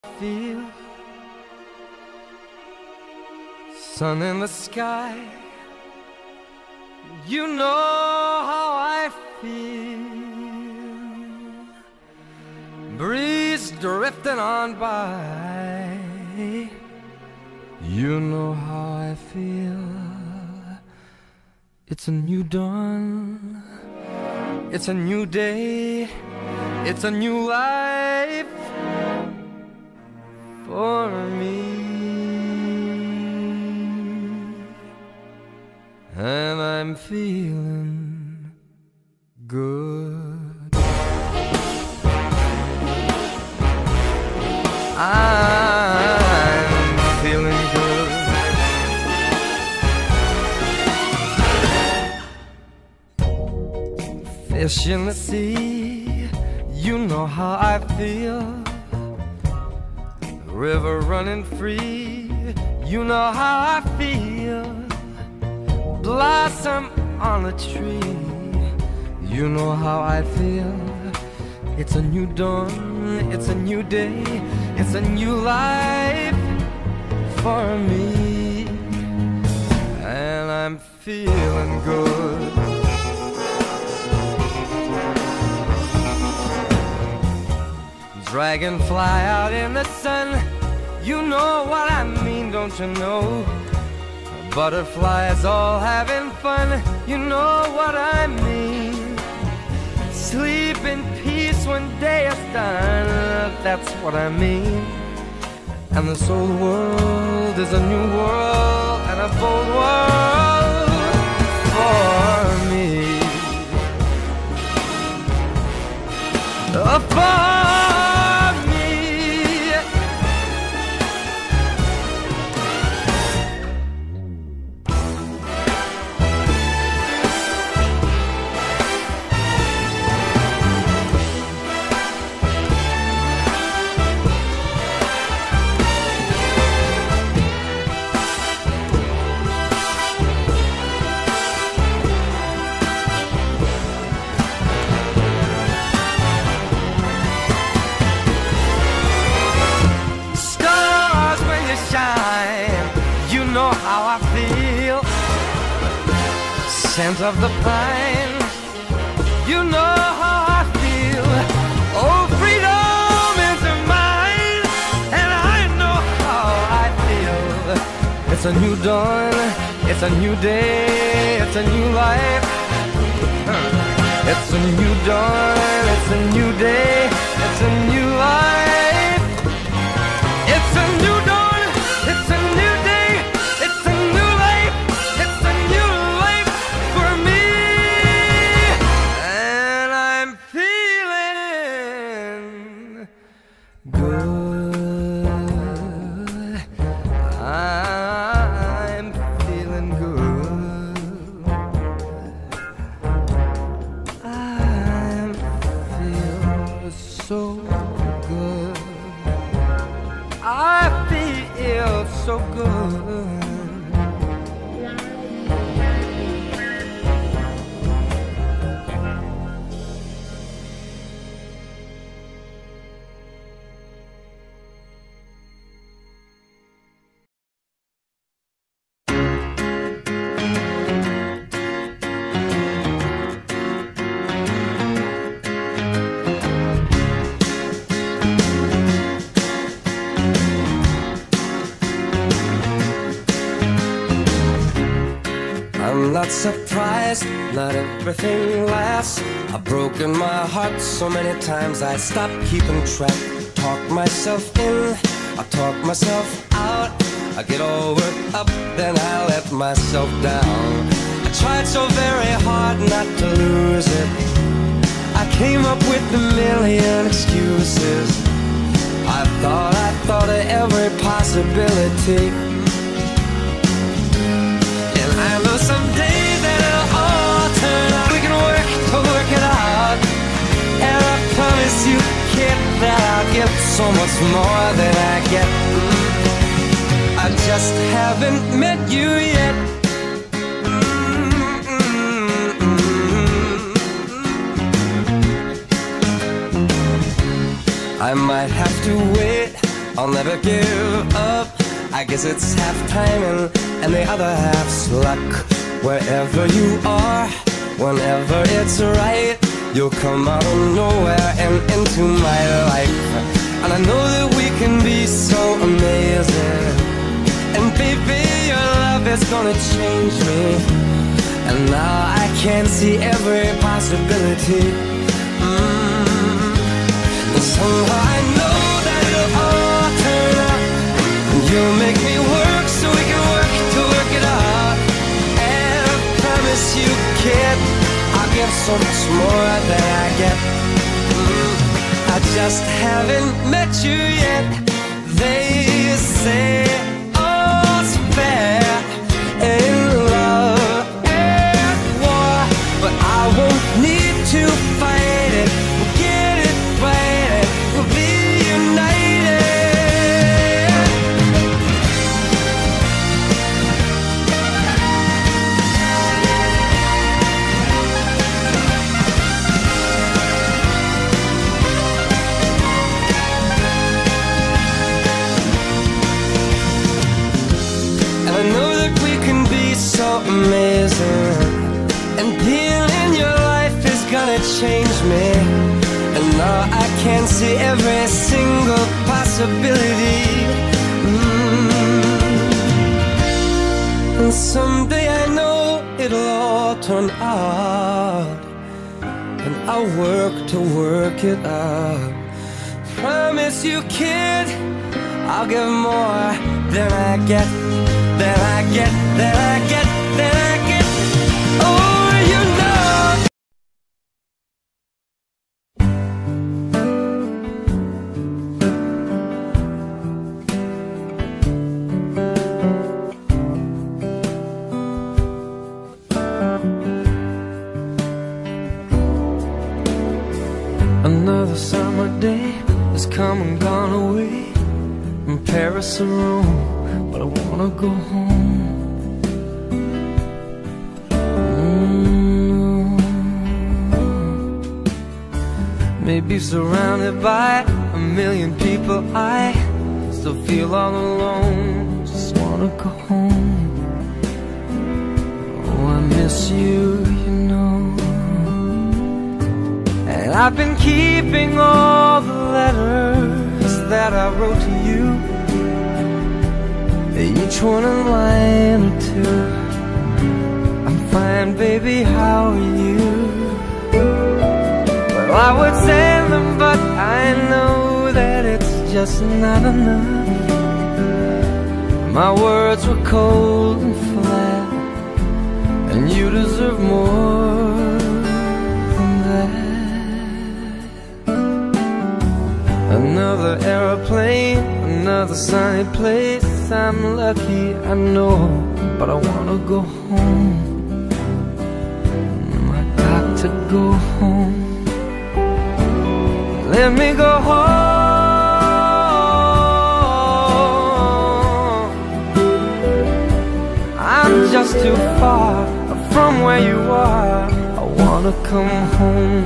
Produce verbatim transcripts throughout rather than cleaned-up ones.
feel sun in the sky. You know how I feel. Breeze drifting on by. You know how I feel. It's a new dawn. It's a new day. It's a new life for me. And I'm feeling good. I'm feeling good. Fish in the sea, you know how I feel. River running free, you know how I feel. Blossom on a tree, you know how I feel. It's a new dawn, it's a new day, it's a new life for me. And I'm feeling good. Dragonfly out in the sun, you know what I mean, don't you know? Butterflies all having fun, you know what I mean. Sleep in peace when day is done, that's what I mean. And this old world is a new world and a bold world for me. Uh, for scent of the pine, you know how I feel. Oh, freedom is mine, and I know how I feel. It's a new dawn, it's a new day, it's a new life. It's a new dawn, it's a new day, it's a new life. It's a new dawn, it's a new day, it's a new life. It's a new life for me. And I'm feeling good. I'm feeling good. I feel so good. I feel so good. I'm not surprised, not everything lasts. I've broken my heart so many times I stopped keeping track. Talk myself in, I talk myself out. I get all worked up, then I let myself down. I tried so very hard not to lose it. I came up with a million excuses. I thought, I thought of every possibility. I know someday that it'll all turn out. We can work to work it out. And I promise you, kid, that I'll get so much more than I get. I just haven't met you yet. I might have to wait I'll never give up. I guess it's half timing and the other half's luck. Wherever you are, whenever it's right, you'll come out of nowhere and into my life. And I know that we can be so amazing. And baby, your love is gonna change me. And now I can see every possibility. mm. And somehow I know that it'll all turn out. And you'll make me work so we can work to work it out. And I promise you, kid, I'll give so much more than I get. mm. I just haven't met you yet. They say all's fair in love and war, but I won't need to fight it. We'll get it right, we'll be united. And I know that we can be so amazing. And being in your life is gonna change me. And now I can see every single possibility. mm. And someday I know it'll all turn out. And I'll work to work it out. Promise you, kid, I'll give more than I get. Than I get, than I get, than I get. Oh, you know. Another summer day has come and gone away from Paris or Rome, but I wanna go home. mm. Maybe surrounded by a million people, I still feel all alone. Just wanna go home. Oh, I miss you, you know. And I've been keeping all the letters that I wrote to you, each one a line or two. I'm fine, baby, how are you? Well, I would send them, but I know that it's just not enough. My words were cold and flat, and you deserve more than that. Another aeroplane, another sunny place. I'm lucky, I know, but I wanna go home. I got to go home. Let me go home. I'm just too far from where you are. I wanna come home.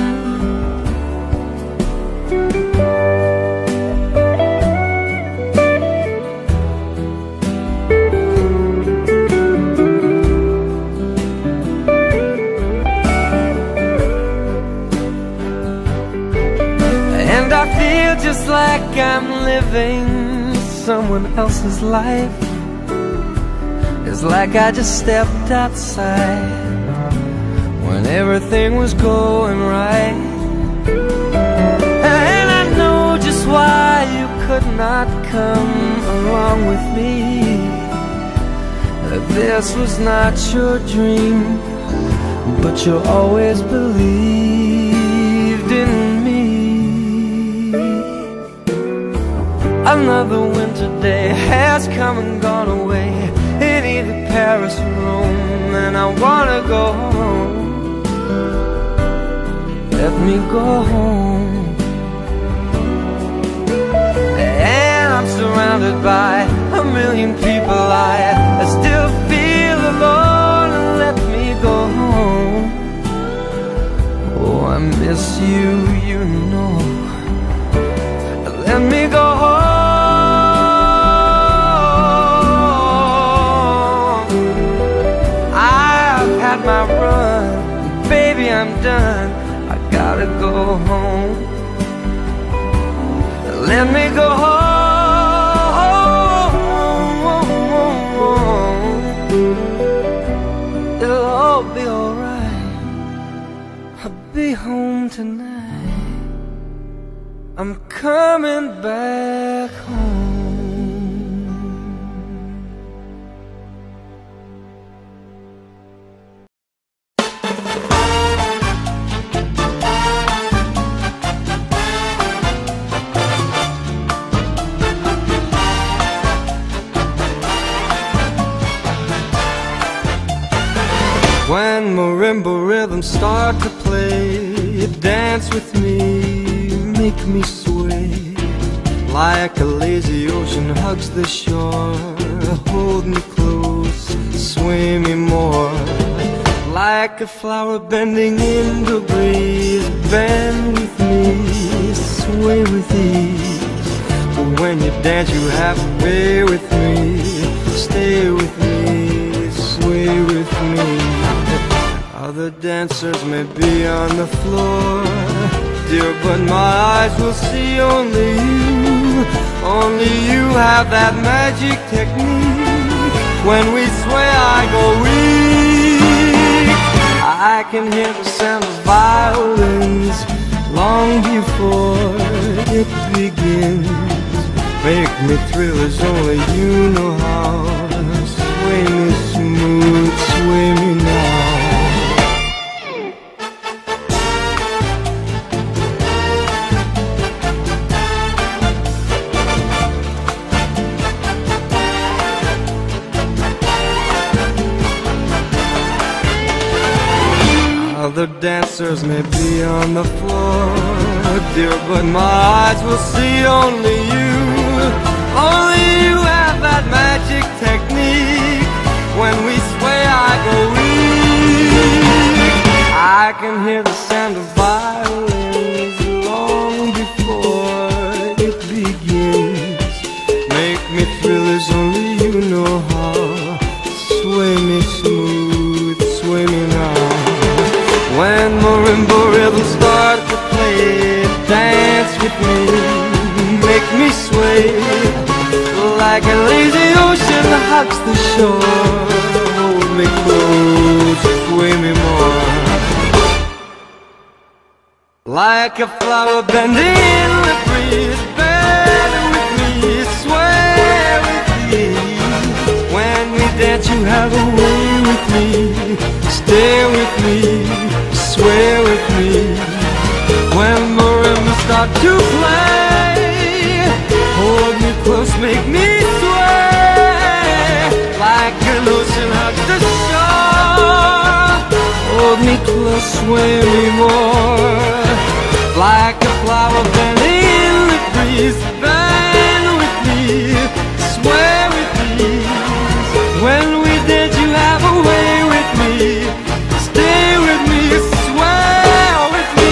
I feel just like I'm living someone else's life. It's like I just stepped outside when everything was going right. And I know just why you could not come along with me. That this was not your dream, but you always believed in me. Another winter day has come and gone away in either Paris or Rome, and I wanna go home. Let me go home. And I'm surrounded by a million people. I, I still feel alone, and let me go home. Oh, I miss you, you know. Let me go home. mine. I gotta go home. Let me go home. It'll all be alright. I'll be home tonight. I'm coming back home. When marimba rhythms start to play, dance with me, make me sway. Like a lazy ocean hugs the shore, hold me close, sway me more. Like a flower bending in the breeze, bend with me, sway with ease. But when you dance you have to be with me, stay with me, sway with me. Other dancers may be on the floor, dear, but my eyes will see only you. Only you have that magic technique. When we sway I go weak. I can hear the sound of violins long before it begins. Make me thrill as only you know how. Sway me smooth, sway me now. Other dancers may be on the floor, dear, but my eyes will see only you. Only you have that magic technique. When we sway I go weak. I can hear the sound of violins long before it begins. Make me thrill as only you know how. Sway me smooth, sway me now. When marimba rhythms start to play, dance with me, make me sway. Like a lazy ocean hugs the shore, hold me close, sway me more. Like a flower bending in the breeze, bend with me, sway with me. When we dance you have a way with me, stay with me, sway with me. When marimbas start to play, hold me close, make me sway. Like an ocean hugs the shore, hold me close, sway me more. Like a flower bending in the breeze, bend with me, sway with me. When we dance you have a way with me, stay with me, sway with me.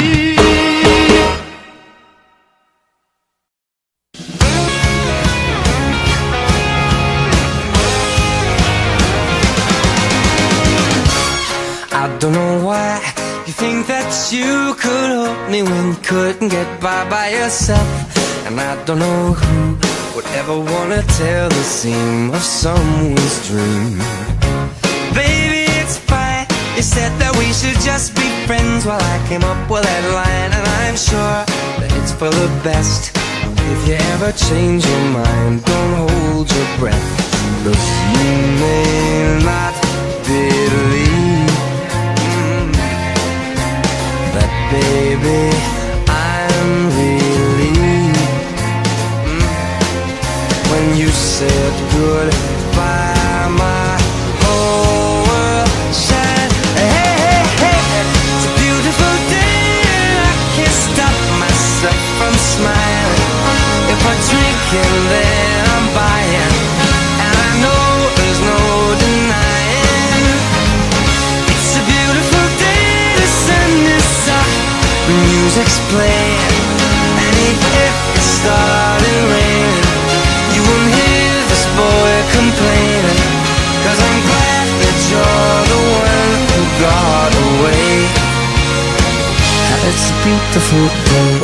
I don't know why you think that you could help me when you couldn't get by by yourself. And I don't know who would ever wanna tell the seam of someone's dream. Baby, it's fine. You said that we should just be friends while I came up with that line. And I'm sure that it's for the best. If you ever change your mind, don't hold your breath. 'Cause you may not believe mm, that, baby, I'm relieved mm, when you said goodbye, my whole world shined. Hey, hey, hey, it's a beautiful day and I can't stop myself from smiling. If I drink and then I'm buying, and I know there's no denying. It's a beautiful day, the sun is up, the music's playing, and if it started raining, you won't hear this boy complaining. 'Cause I'm glad that you're the one who got away. it's a beautiful day.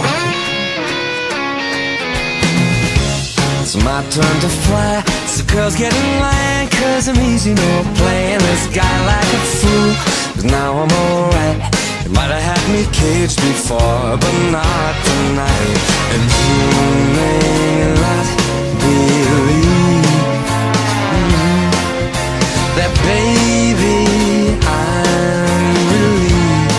It's my turn to fly, so girls get in line, cause I'm easy, no playing this guy like a fool. But now I'm alright. You might have had me caged before, but not tonight. And you may not believe mm, that, baby, I'm relieved.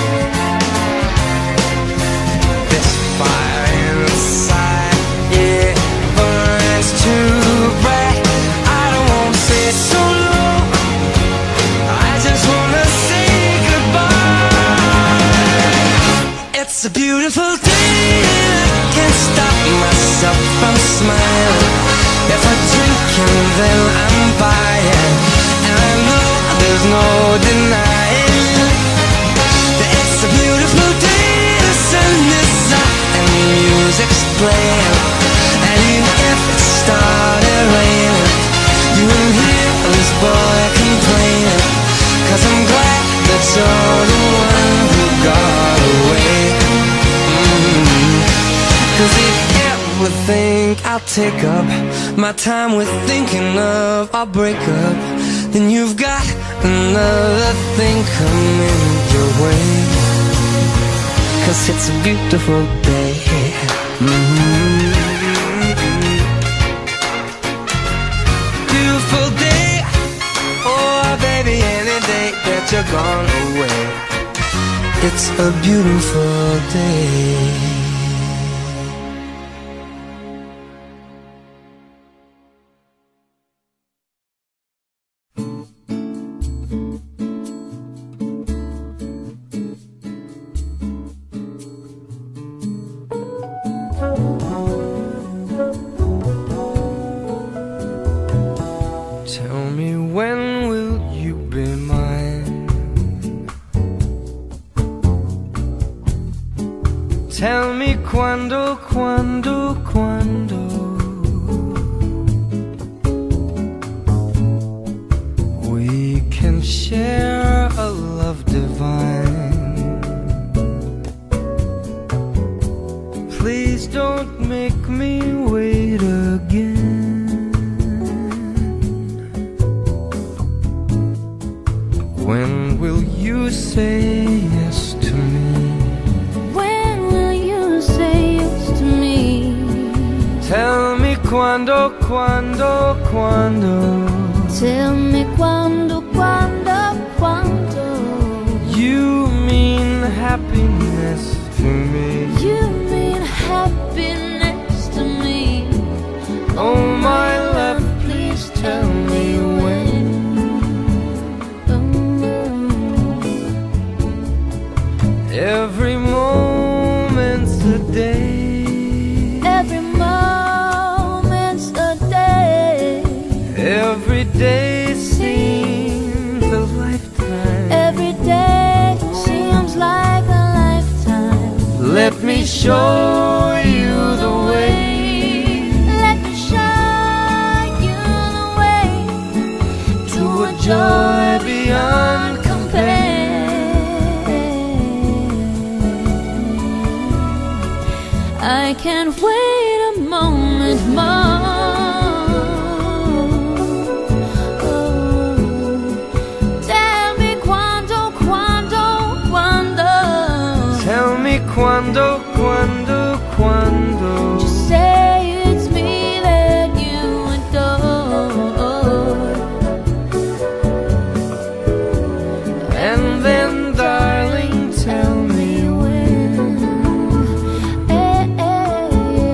This fire inside, yeah, burns too bright. I don't want to say so low, I just want to say goodbye. It's a beautiful day, I can't stop myself from smiling. If I drink and then I'm buying, and I know there's no denying that it's a beautiful day. The sun is up and music's playing, and even if it started raining, you won't hear this boy complaining, cause I'm glad that you're the one who got away. mm-hmm. Cause if you ever think I'll take up my time with thinking of our breakup, then you've got another thing coming your way. Cause it's a beautiful day. mm-hmm. Beautiful day, oh baby, any day that you're gone away, it's a beautiful day. Tell me, when will you be mine? Tell me quando, quando, quando we can share a love divine. Please don't make me wait again. When will you say yes to me? When will you say yes to me? Tell me quando, quando, quando Tell me quando, quando, quando you mean happiness to me. you mean happiness to me. Oh my love, please tell me when. Every moment's a day. Every moment's a day. Every day seems a lifetime. Every day seems like a lifetime. Let me show you the way. Let me show you the way to a joy beyond compare. I can't wait a moment more. Oh, tell me quando, quando, quando. Tell me quando, quando, quando Just say it's me that you adore. and then, darling, tell me when. Eh, eh,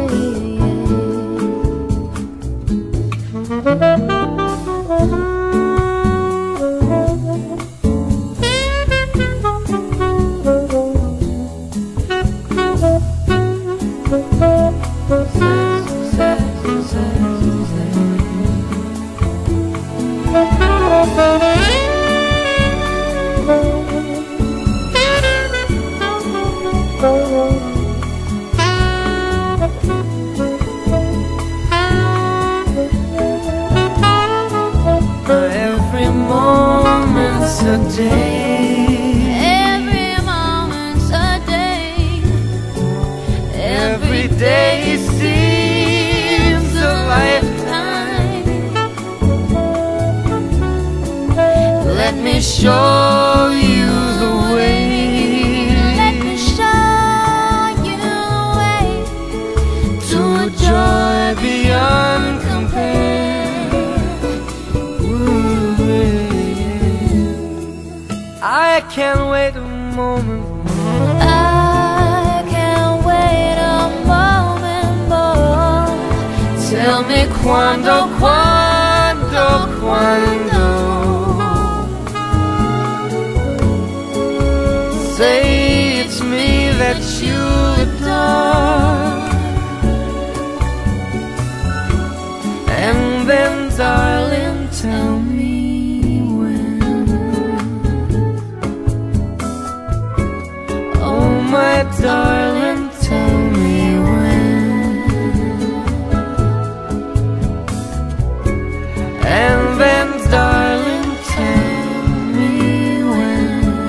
Every moment's a day. every moment's a day. show you the way. Let me show you the way to a joy beyond compare. Ooh, yeah. I can't wait a moment. I can't wait a moment more. Tell me quando, quando, quando. Say it's me that you adore. And then, darling, tell me when. Oh, my darling, tell me when. And then, darling, tell me when.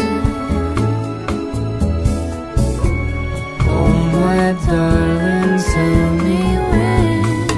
Oh, my darling, tell me when.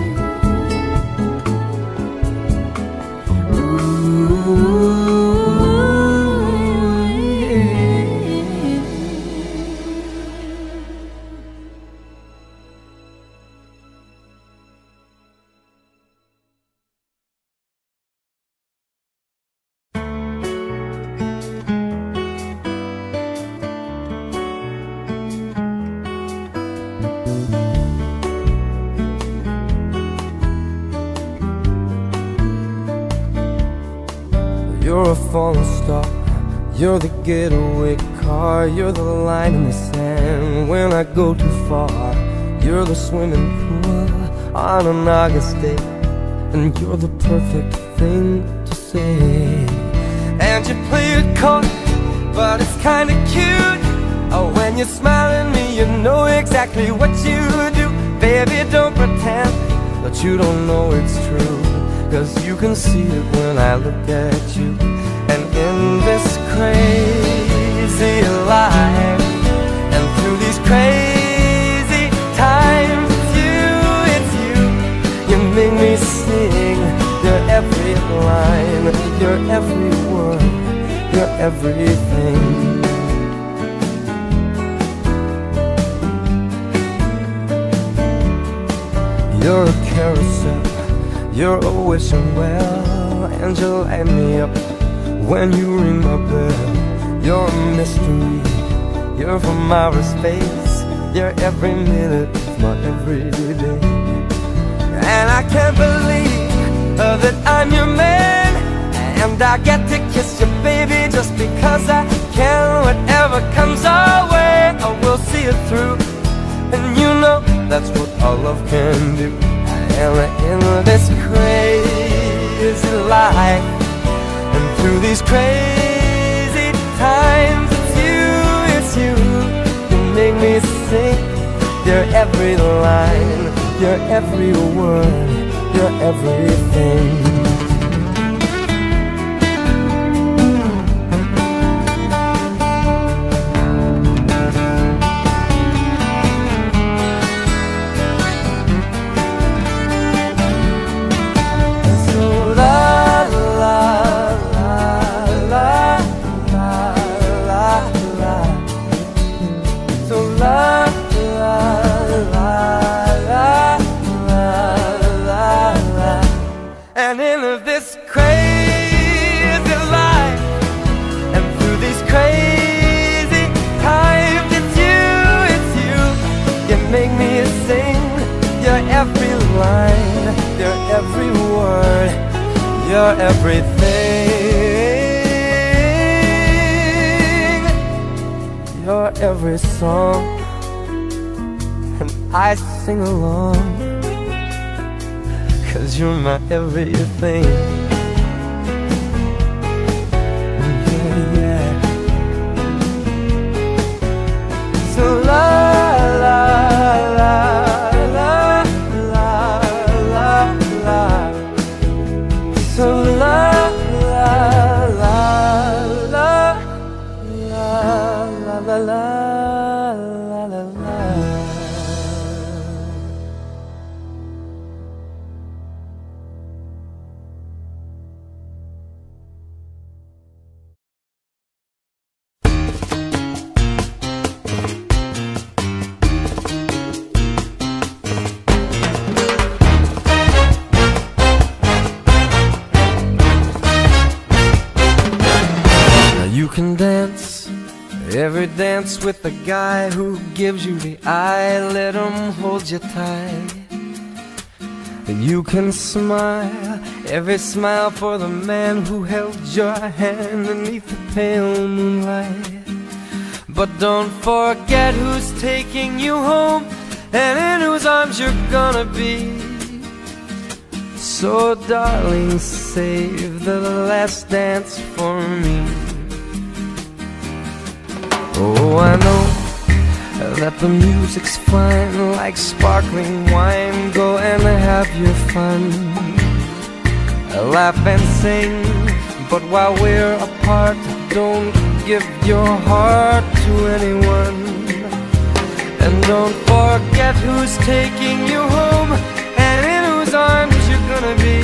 You're a falling star, you're the getaway car, you're the line in the sand when I go too far. You're the swimming pool on an August day, and you're the perfect thing to say. And you play it coy, but it's kinda cute. Oh, when you smile at me, you know exactly what you do. Baby, don't pretend that you don't know it's true, 'cause you can see it when I look at you. And in this crazy life, and through these crazy times, it's you, it's you. You make me sing your every line, your every word, your everything. You're a carousel, you're always well, and you light me up when you ring my bell. You're a mystery, you're from outer space, you're every minute of my everyday. And I can't believe uh, that I'm your man, and I get to kiss you, baby, just because I can. Whatever comes our way, I will see it through, and you know that's what our love can do. And in this crazy life, and through these crazy times, it's you, it's you. You make me sing your every line, your every word, your everything. And in this crazy life, and through these crazy times, it's you, it's you. You make me sing your every line, your every word, your everything, your every song. And I sing along, 'cause you're my everything. Yeah, yeah. So la la la la la la la. So la la la la la la la la. every dance with the guy who gives you the eye, let him hold you tight. And you can smile, every smile for the man who held your hand beneath the pale moonlight. But don't forget who's taking you home and in whose arms you're gonna be. So darling, save the last dance for me. Oh, I know that the music's fine, like sparkling wine. Go and have your fun, laugh and sing, but while we're apart, don't give your heart to anyone. And don't forget who's taking you home and in whose arms you're gonna be.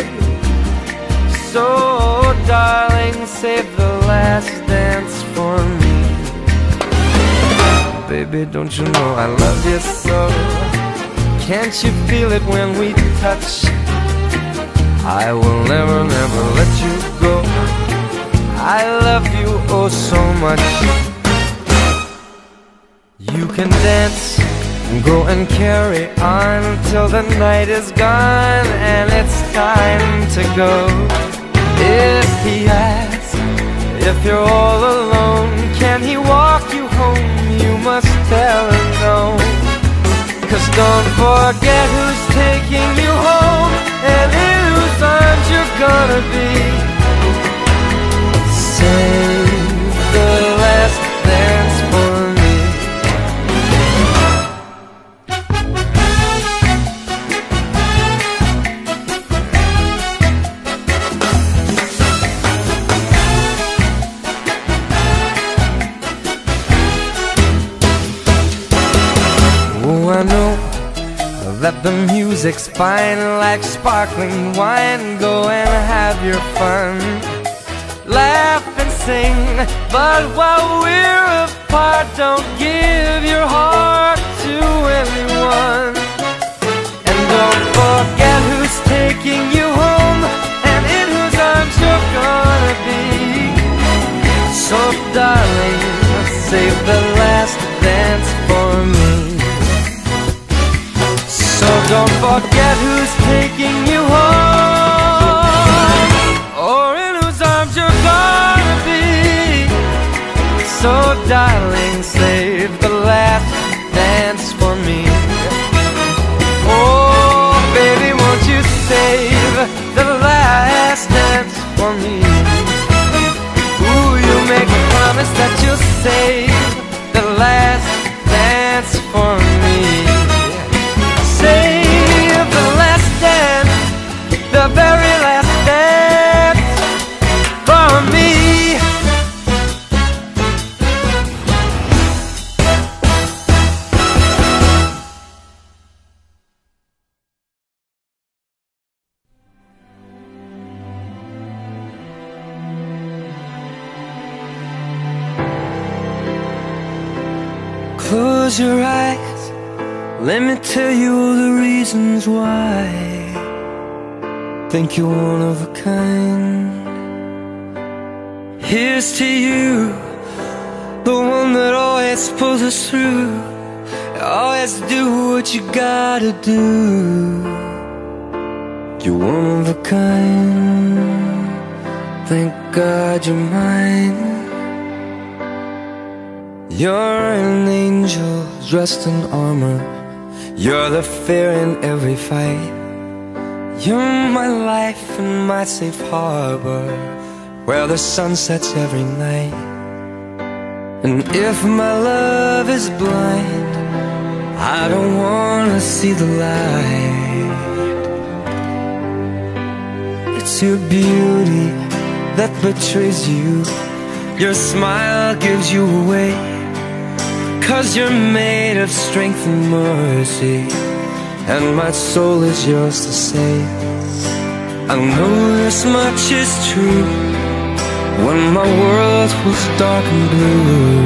So darling, save the last dance for me. Baby, don't you know I love you so? Can't you feel it when we touch? I will never, never let you go. I love you oh so much. You can dance, go and carry on till the night is gone and it's time to go. If he asks if you're all alone, can he walk you home? You must tell him no. 'Cause don't forget who's taking you home and in whose arms you're gonna be. Save the last dance for me. I know that the music's fine, like sparkling wine. Go and have your fun, laugh and sing, but while we're apart, don't give your heart to anyone. And don't forget who's taking you home and in whose arms you're gonna be. So darling, save the last dance for me. So don't forget who's taking you home or in whose arms you're gonna be. So darling, save the last dance for me. Oh baby, won't you save the last dance for me? Ooh, you make a promise that you'll save the last dance for me. Save the last dance, the very last dance for me. Close your eyes, let me tell you all the reasons why. Think you're one of a kind. Here's to you, the one that always pulls us through. Always do what you gotta do. You're one of a kind. Thank God you're mine. You're an angel dressed in armor. You're the fear in every fight. You're my life and my safe harbor, where the sun sets every night. And if my love is blind, I don't wanna see the light. It's your beauty that betrays you. Your smile gives you away. 'Cause you're made of strength and mercy, and my soul is yours to save. I know this much is true. When my world was dark and blue,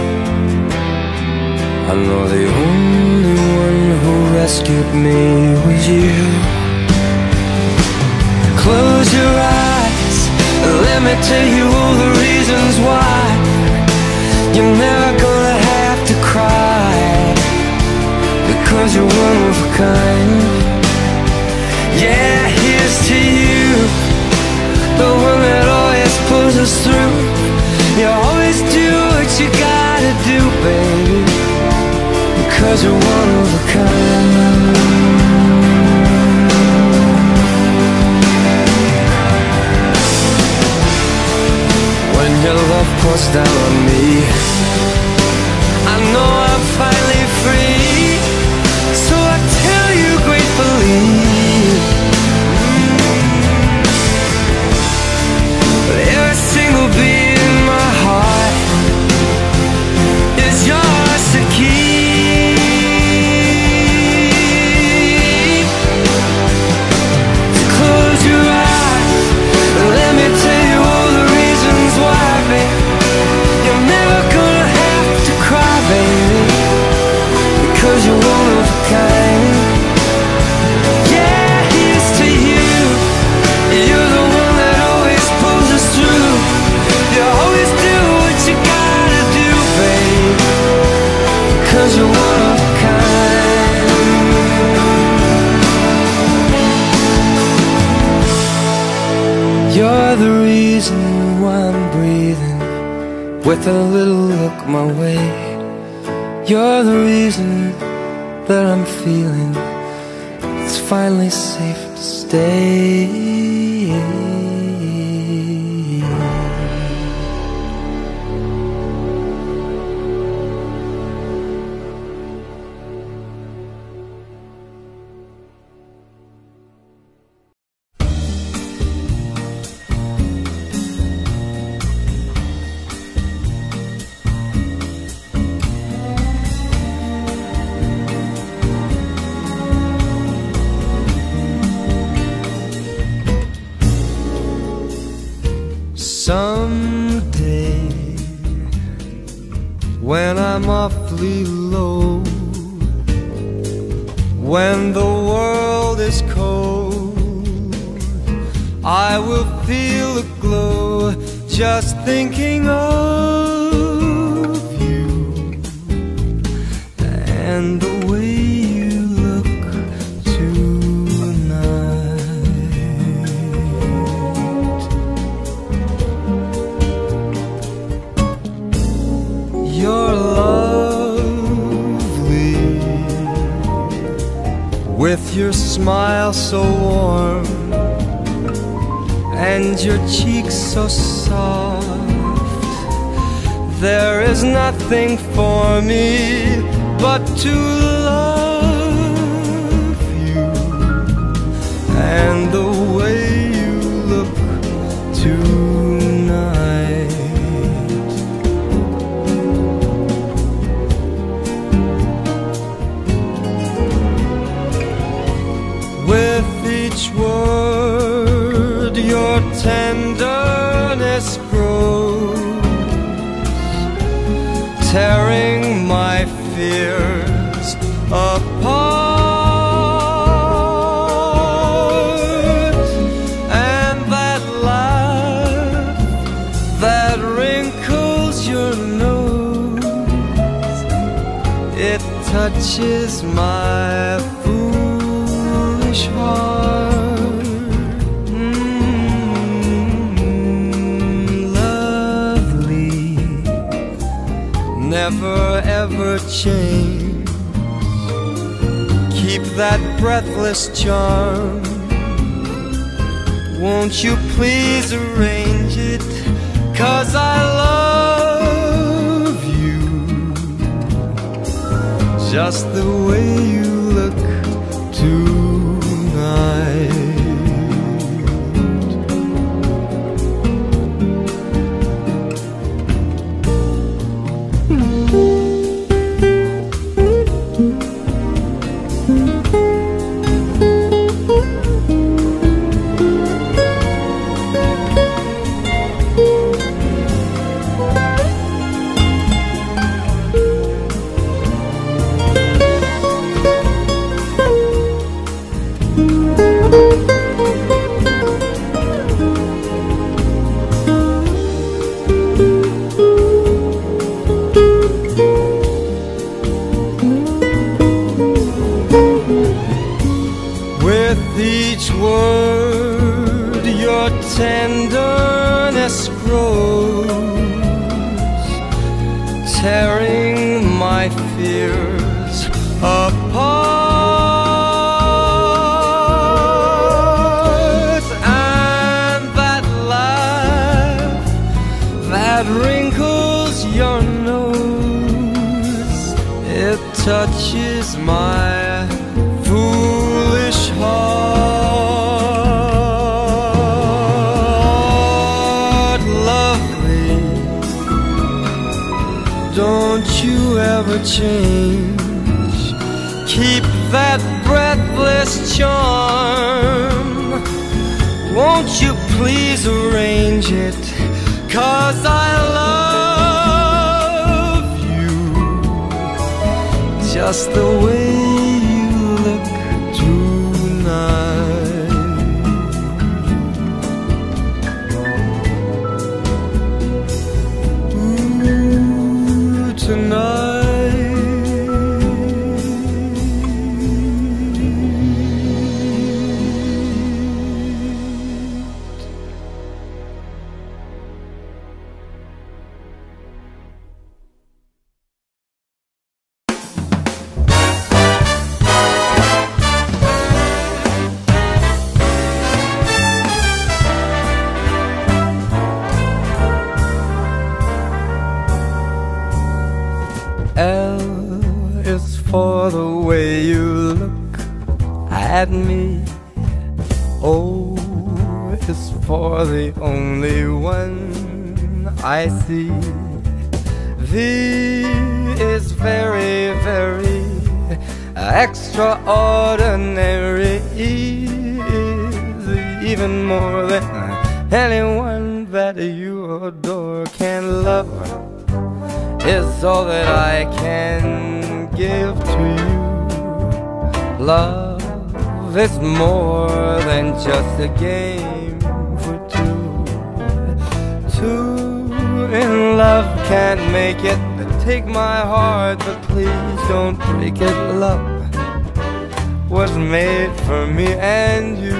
I know the only one who rescued me was you. Close your eyes, let me tell you all the reasons why. You're never gonna have to cry, because you're one of a kind. Yeah, here's to you, the one that always pulls us through. You always do what you gotta do, baby, because you're one of a kind. When your love pours down on me, I know I'm finally free, so I tell you gratefully, every single beat in my heart is yours to keep. So close your eyes and let me tell you all the reasons why, baby. You're never gonna have to cry, baby, because you're one of a kind. Yeah, here's to you, you're the one that always pulls us through. You always do what you gotta do, babe, because you're one of a kind. You're the reason why I'm breathing with a little look my way. You're the reason that I'm feeling it's finally safe to stay. Someday, when I'm awfully low, when the world is cold, I will feel a glow just thinking of you and the way you look tonight. You're lovely, with your smile so warm and your cheeks so soft. There is nothing for me but to love you and the way you look tonight. With each word your tenderness grows, tearing my fears apart. And that laugh that wrinkles your nose, it touches my foolish heart. Mm, lovely, never ever change. Keep that breathless charm. Won't you please arrange it? 'Cause I love you just the way you look tonight. tenderness grows, tearing my fears apart. And that laugh that wrinkles your nose, it touches my foolish heart. Lovely, don't you ever change. Keep that breathless charm. Won't you please arrange it? 'Cause I love you just the way you look tonight. Ooh, tonight. L is for the way you look at me. O is for the only one I see. V is very, very extraordinary. E is even more than anyone that you adore can love. Is all that I can give to you. Love is more than just a game for two. Two in love can't make it. Take my heart, but please don't break it. Love was made for me and you.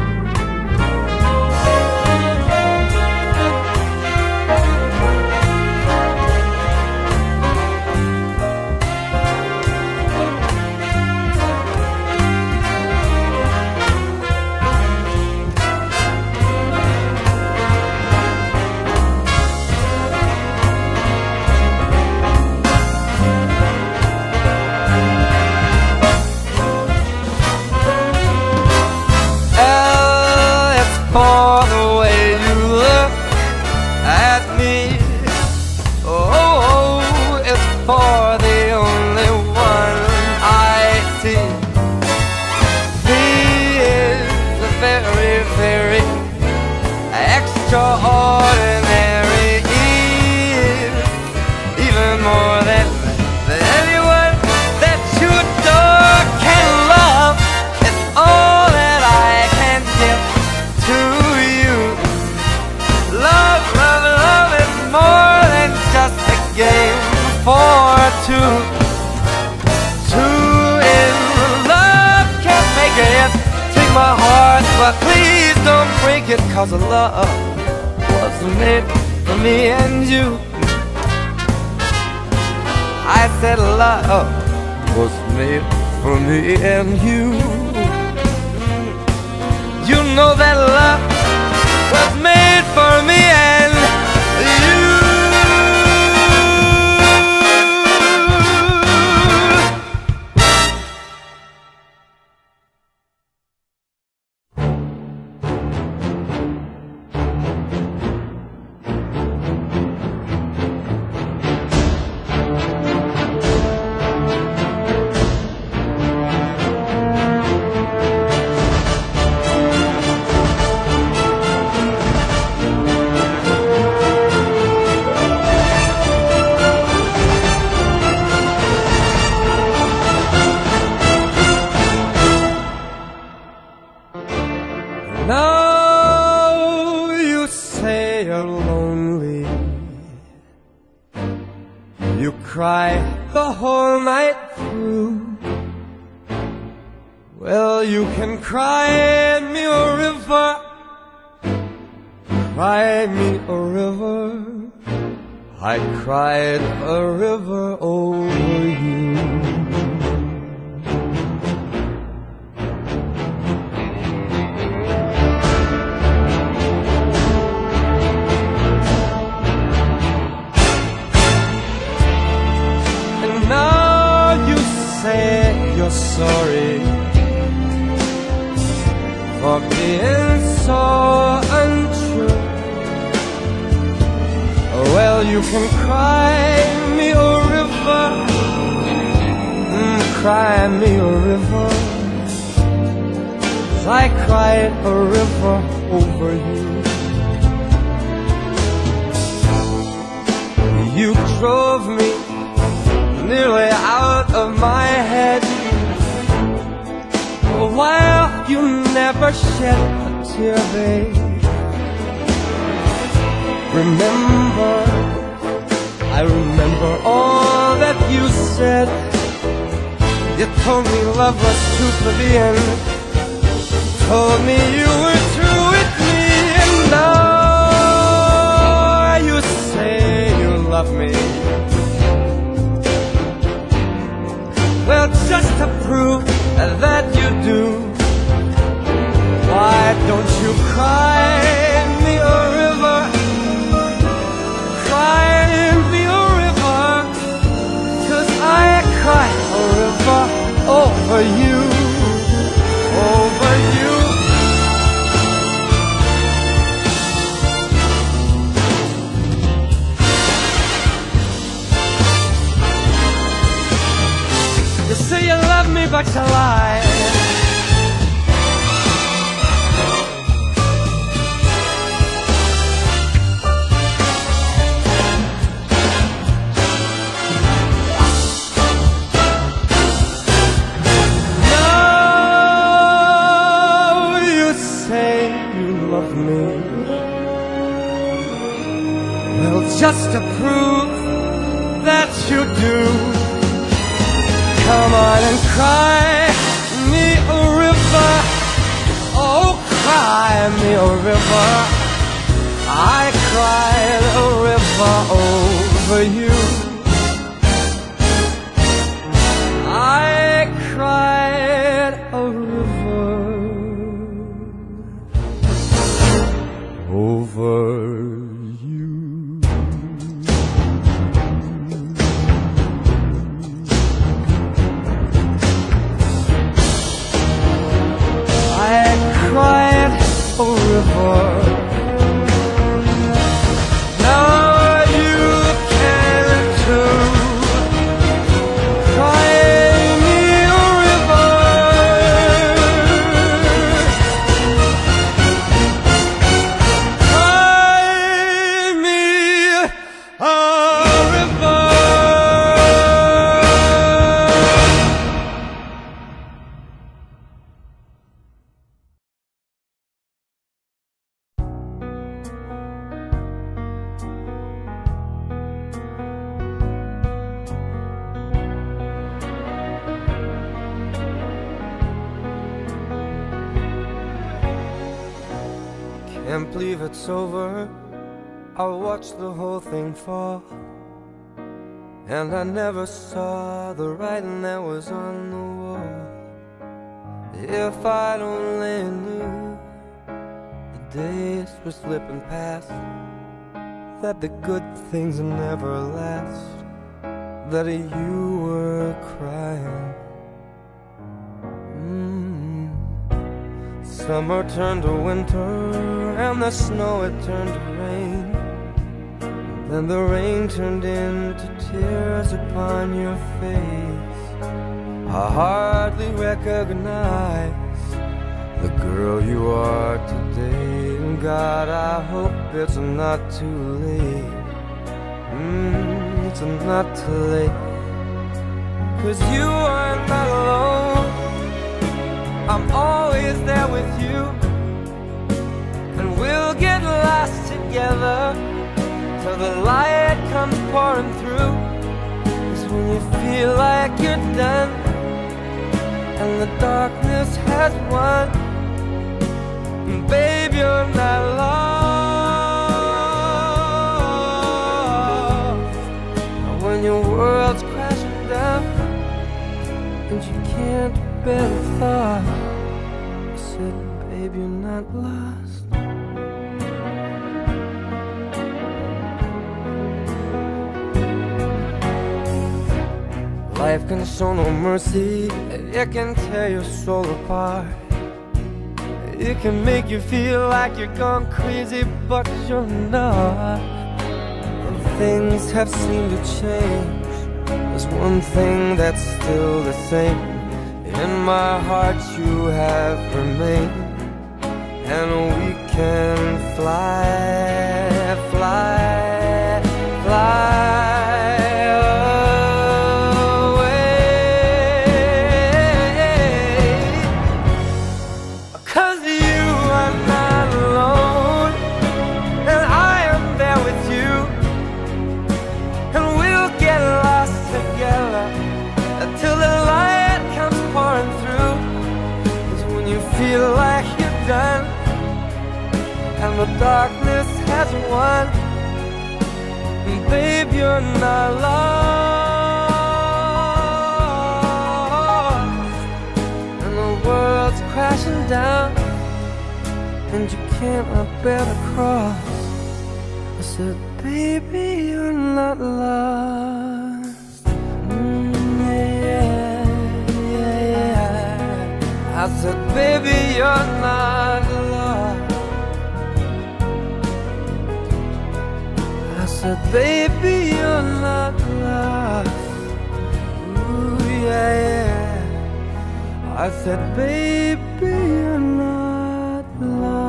For the way you look at me. Oh, it's for the only one I see. V is very, very extraordinary. E is even more than, than anyone that you adore can love. It's all that I can give to you. Love, love, love is more than just a game for two. Two in love can't make it. Take my heart, but please don't break it. 'Cause love was made for me and you. I said love was made for me and you. You know that love was made for me and you. Now you say you're lonely. You cry the whole night through. Well, you can cry in me a river, cry me a river, I cried a river over you. And now you say you're sorry for being so untrue. Well, you can cry me a river, mm, cry me a river, 'cause I cried a river over you. You drove me nearly out of my head, while you never shed a tear, babe. Remember, I remember all that you said. You told me love was too plebeian, told me you were true with me, and now you say you love me. Well, just to prove that you do, why don't you cry me a river? Cry me a river, 'cause I cry a river over you, over you. You say you love me, but you lie. Just to prove that you do, come on and cry me a river. Oh, cry me a river. I cried a river over you. I cried a river over you. Cried a river. Now you can too. Cry me a river. Cry me a river. Can't believe it's over. I watched the whole thing fall, and I never saw the writing that was on the wall. If I'd only knew the days were slipping past, that the good things never last, that you were crying. mm. Summer turned to winter, and the snow it turned to rain. Then the rain turned into tears upon your face. I hardly recognize the girl you are today, and God, I hope it's not too late. mm, It's not too late, 'cause you are not alone. I'm always there with you, and we'll get lost together till the light comes pouring through. 'Cause when you feel like you're done and the darkness has won, babe, you're not alone. better thought. I said, babe, you're not lost. Life can show no mercy. It can tear your soul apart. It can make you feel like you're gone crazy, but you're not. Things have seemed to change. There's one thing that's still the same. In my heart you have remained. And we can fly, fly, fly away. 'Cause you are not alone, and I am there with you. And we'll get lost together until the light comes pouring through. 'Cause when you feel like you're done and the darkness has won, babe, you're not lost. And the world's crashing down and you cannot bear the cross. I said, baby, you're not lost. Mm, yeah, yeah, yeah. I said, baby, you're not lost. I said, baby, you're not lost. Ooh, yeah, yeah. I said, baby, you're not lost.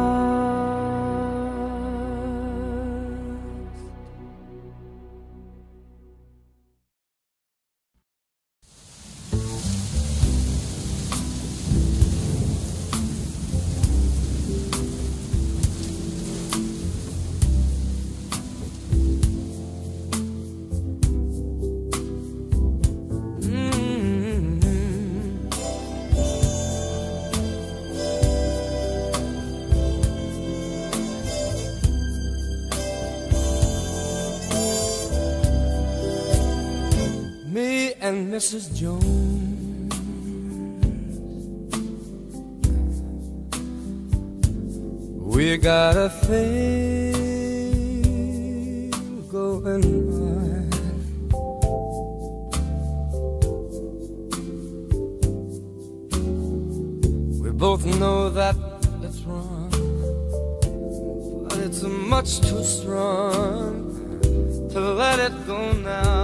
And Missus Jones, we got a thing going on. We both know that it's wrong, but it's much too strong to let it go now.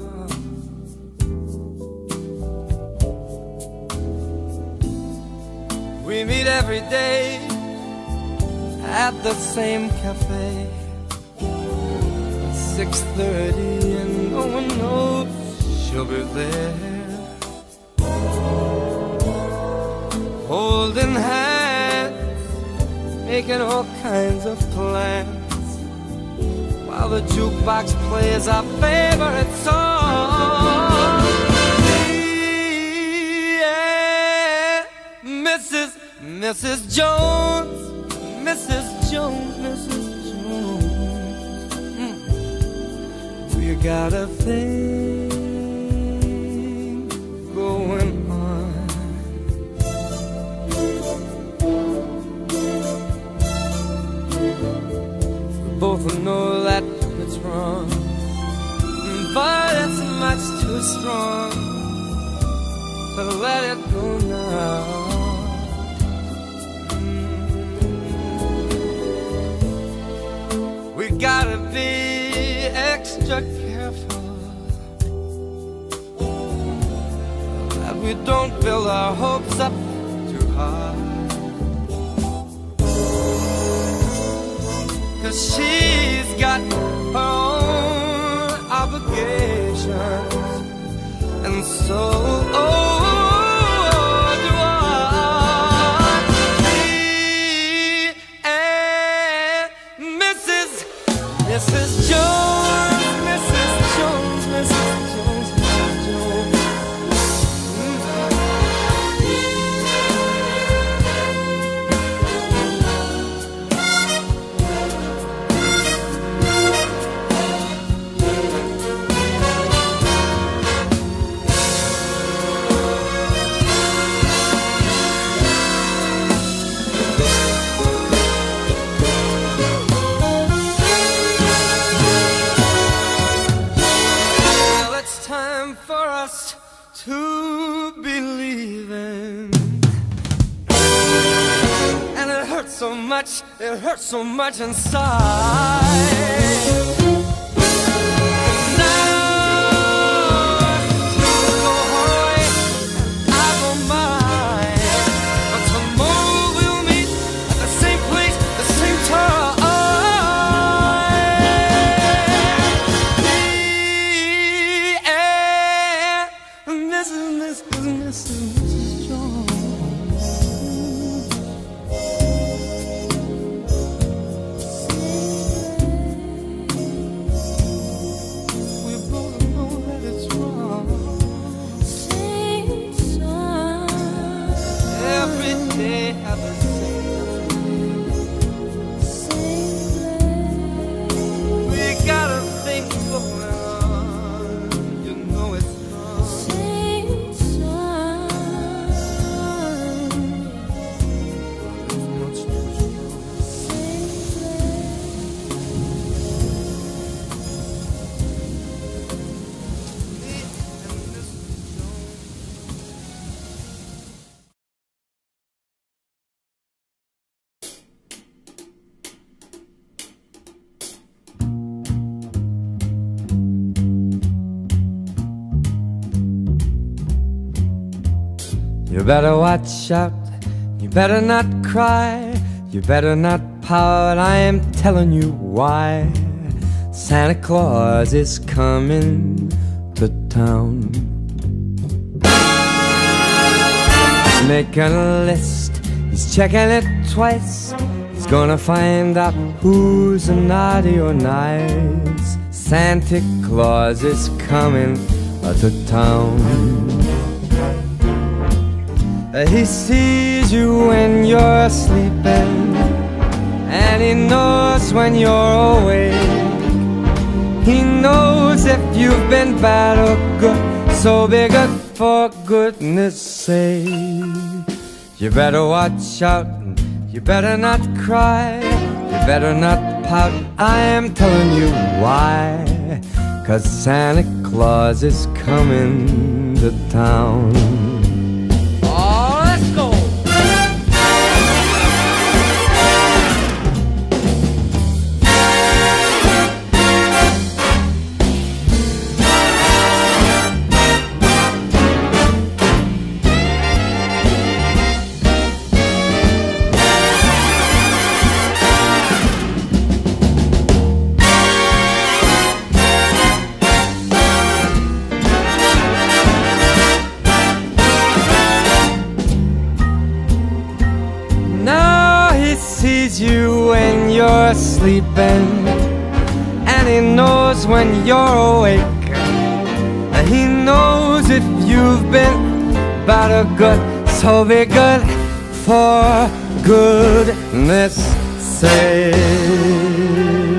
We meet every day at the same cafe at six thirty, and no one knows she'll be there, holding hands, making all kinds of plans, while the jukebox plays our favorite song. Yeah, Missus Missus Jones, Missus Jones, Missus Jones, mm. We got a thing going on. We both know that it's wrong, but it's much too strong to let it go now. We gotta be extra careful that we don't build our hopes up too high, 'cause she's got her own obligations, and so oh, do I. Missus Jones, Missus Jones, Missus Jones, Missus Jones. so much, it hurts so much inside. You better watch out, you better not cry, you better not pout, I am telling you why. Santa Claus is coming to town. He's making a list, he's checking it twice. He's gonna find out who's naughty or nice. Santa Claus is coming to town. He sees you when you're sleeping, and he knows when you're awake. He knows if you've been bad or good, so be good for goodness sake. You better watch out, you better not cry, you better not pout, I am telling you why. 'Cause Santa Claus is coming to town. You when you're sleeping, and he knows when you're awake. He knows if you've been bad or good, so be good for goodness sake.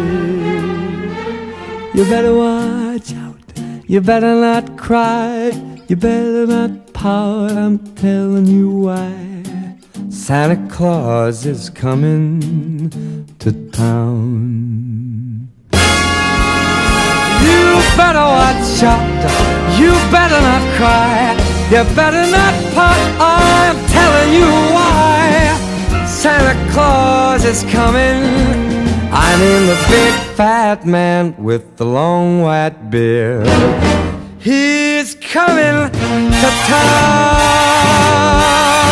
You better watch out, you better not cry, you better not pout, I'm telling you why. Santa Claus is coming to town. You better watch out, you better not cry, you better not pout, I'm telling you why. Santa Claus is coming, I mean the big fat man with the long white beard. He's coming to town.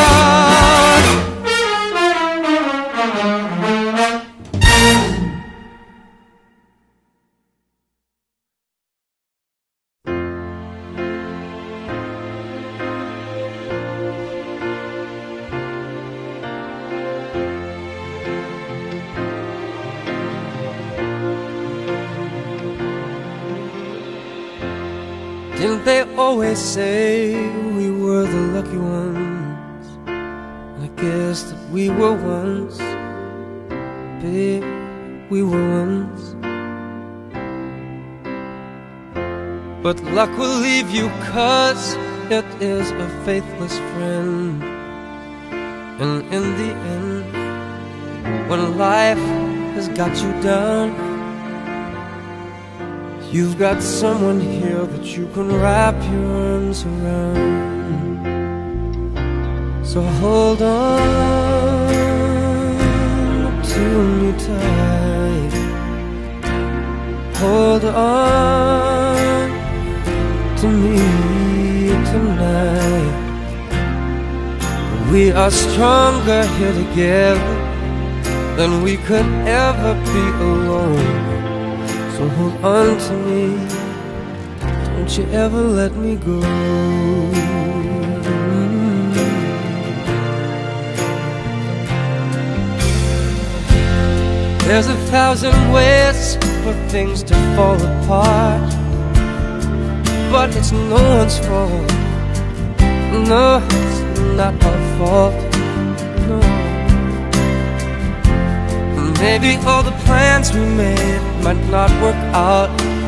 Didn't they always say we were the lucky ones? And I guess that we were ones, babe, we were ones. But luck will leave you, 'cause it is a faithless friend. And in the end, when life has got you down, you've got someone here that you can wrap your arms around. So hold on, to me tight. Hold on to me tonight. We are stronger here together than we could ever be alone. So hold on to me, don't you ever let me go. There's a thousand ways for things to fall apart, but it's no one's fault. No, it's not our fault. No. Maybe all the plans we made might not work out,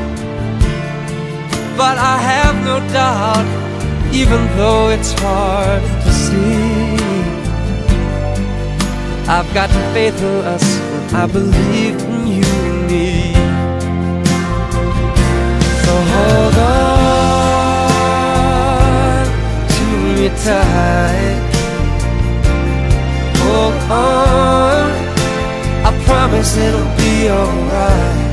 but I have no doubt, even though it's hard to see, I've got faith in us, and I believe in you and me. So hold on to me tight. Hold on, I promise it'll be alright.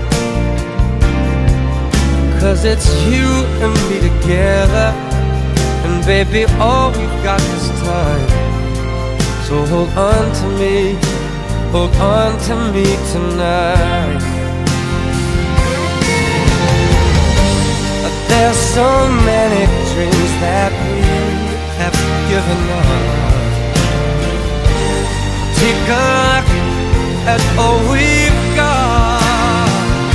'Cause it's you and me together, and baby, all we've got is time. So hold on to me, hold on to me tonight. There's so many dreams that we have given up. Take a look at all we've got,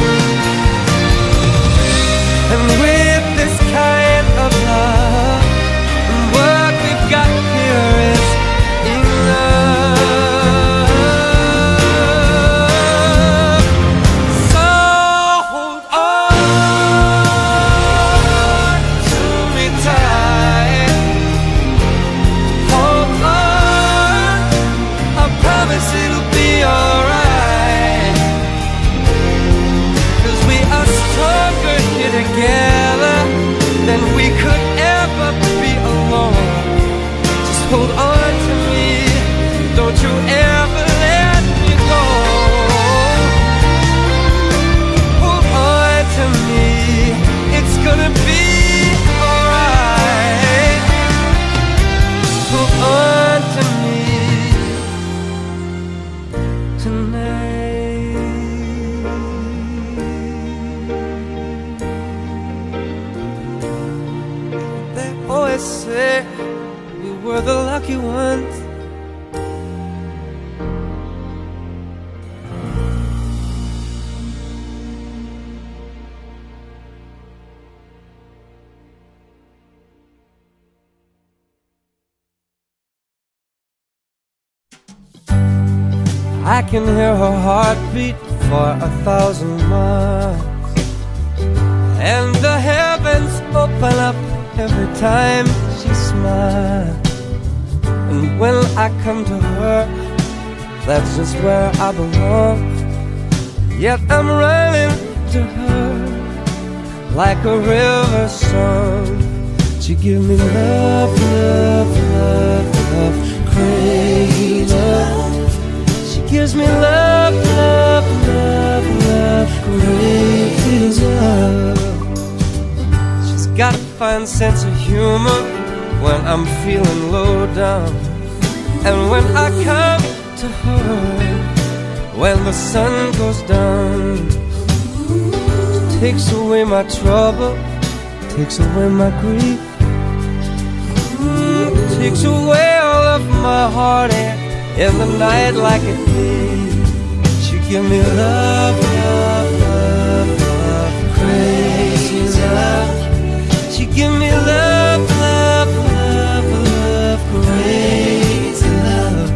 and with this kind of love, and what we've got here is enough. So hold on to me tight. Hold on, I promise it'll be alright. 'Cause we are stronger here together than we could ever be alone. Just hold on to me, don't you ever let me go. Hold on to me, it's gonna be alright. Hold on to me tonight. They always say we were the lucky ones. I can hear her heartbeat for a thousand miles, and the heavens open up every time she smiles. And when I come to her, that's just where I belong. Yet I'm running to her like a river song. She give me love, love, love, love, crazy love. Gives me love, love, love, love, crazy love. She's got a fine sense of humor when I'm feeling low down, and when I come to her, when the sun goes down, she takes away my trouble, takes away my grief, mm, takes away all of my heartache. In the night like a thief, she give me love, love, love, love, crazy love. She give me love, love, love, love, crazy love.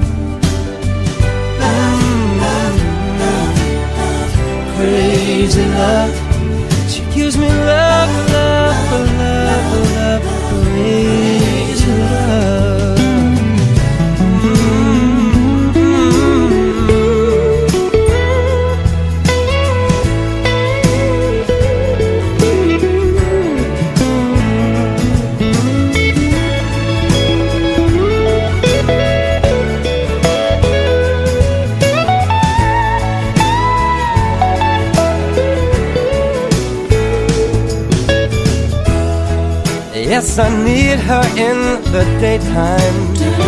Mm-hmm. Crazy love. She gives me love, love, love, love, crazy love. Yes, I need her in the daytime.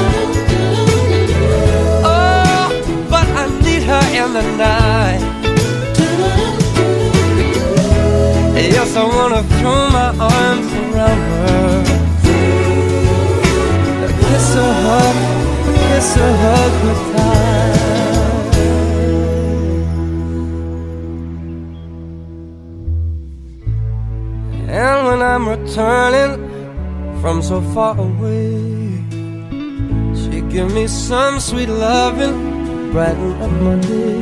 Oh, but I need her in the night. Yes, I wanna throw my arms around her, kiss her, hug, kiss her, hug goodbye. And when I'm returning from so far away, she give me some sweet loving, brighten up my day.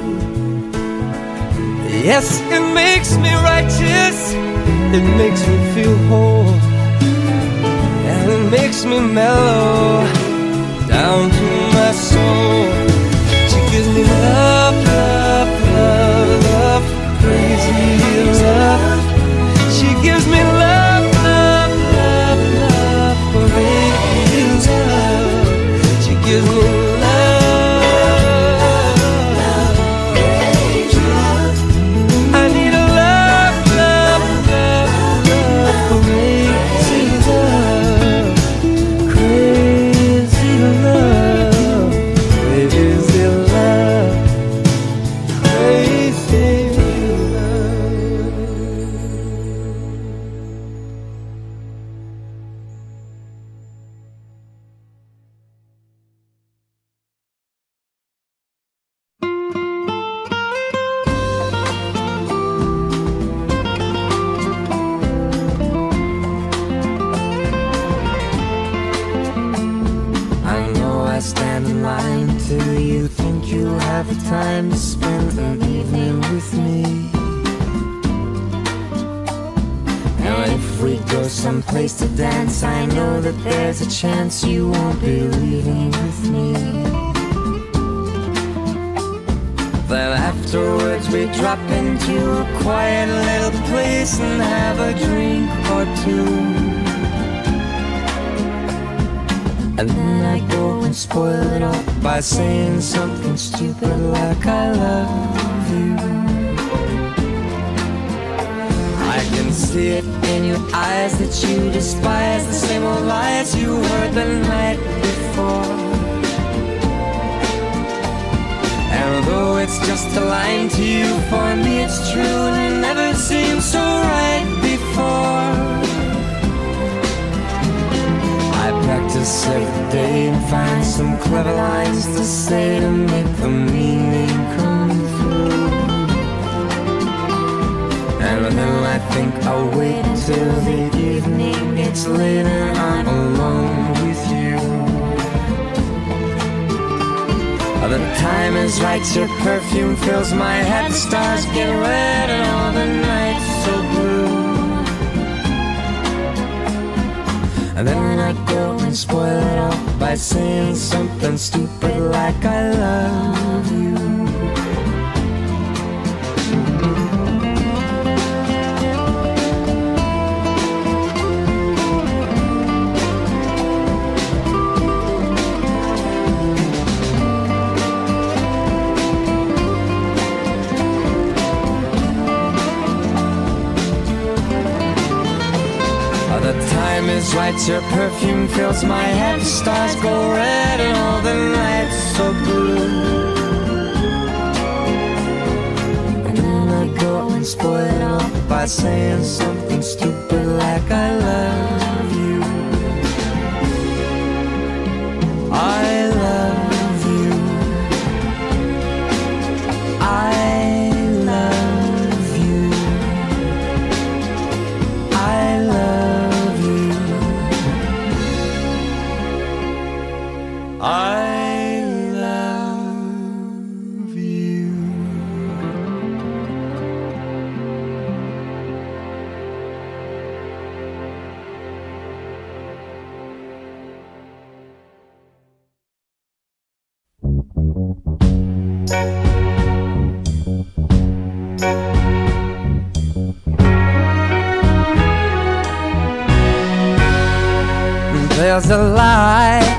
Yes, it makes me righteous, it makes me feel whole, and it makes me mellow down to my soul. She gives me love, love, love, love, crazy love. She gives me love, love, love, love, crazy love. She gives me time to spend an evening with me. And if we go someplace to dance, I know that there's a chance you won't be leaving with me. Then afterwards we drop into a quiet little place and have a drink or two. And then I go and spoil it all by saying something stupid like I love you. I can see it in your eyes that you despise the same old lies you heard the night before. And though it's just a line to you, for me it's true and it never seemed so right before. I practice every day and find some clever lines to say to make the meaning come through. And then I think I'll wait until the evening gets late and I'm alone with you. The time is right, your perfume fills my head, the stars get red and all the nights so blue. And then I go and spoil it all by saying something stupid like I love you. Is right, your perfume fills my head, the stars go red and all the nights so blue. And then I go and spoil it all by saying something stupid like I love you. I love you. I love you. I love you. I love you. There's a light,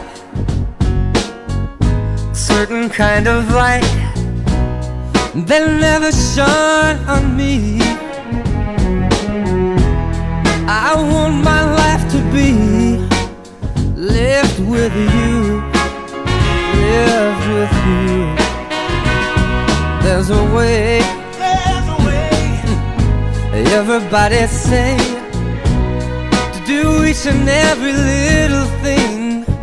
certain kind of light that never shone on me. I want my life be left with you, left with you. There's a way, there's a way. Everybody say, to do each and every little thing.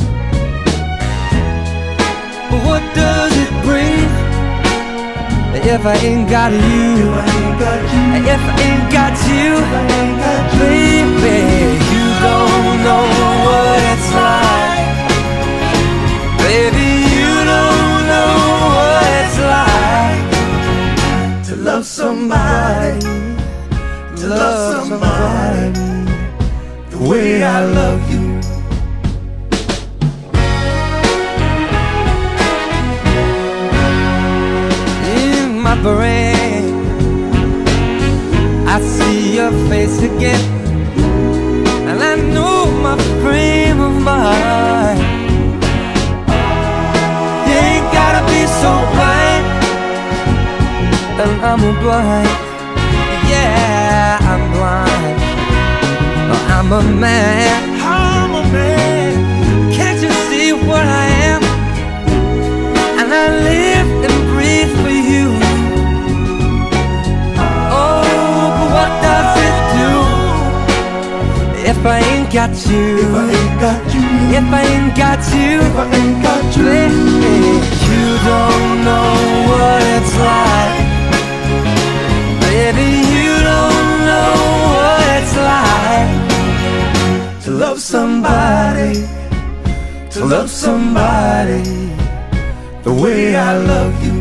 But what does it bring if I ain't got you? If I ain't got you, If I ain't got you, if I ain't got you, baby, you don't know what it's like. Baby, you don't know what it's like to love somebody, to love somebody the way I love you. In my brain, I see your face again, and I know my frame of mind. You ain't gotta be so blind, and I'm blind. Yeah, I'm blind. Well, I'm a man, I'm a man. can't you see what I am? And I live and breathe for you. Oh, but what does it do if I ain't got you? If I ain't got you, If I ain't got you, if I ain't got you, baby, you don't know what it's like. Baby, you don't know what it's like to love somebody, to love somebody the way I love you.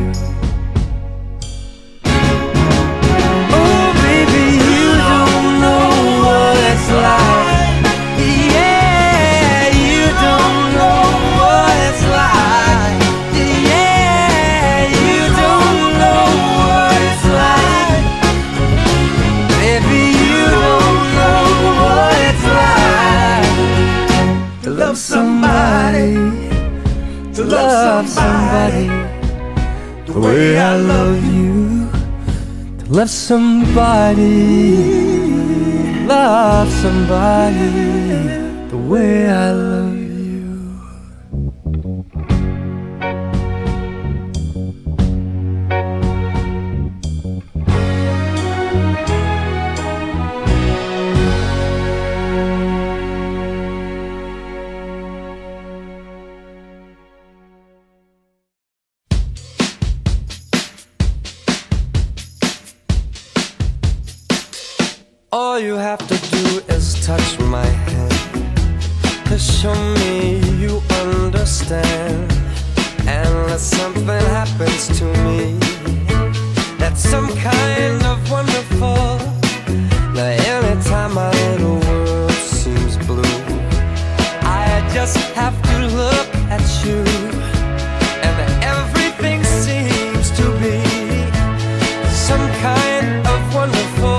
Oh, baby, you don't know what it's like. Yeah, you don't know what it's like. Yeah, you don't know what it's like. Baby, you don't know what it's like To love somebody, to love somebody the way I love you. To love somebody, love somebody the way I love you. All you have to do is touch my hand to show me you understand. And unless something happens to me that's some kind of wonderful, now anytime my little world seems blue, I just have to look at you, and everything seems to be some kind of wonderful.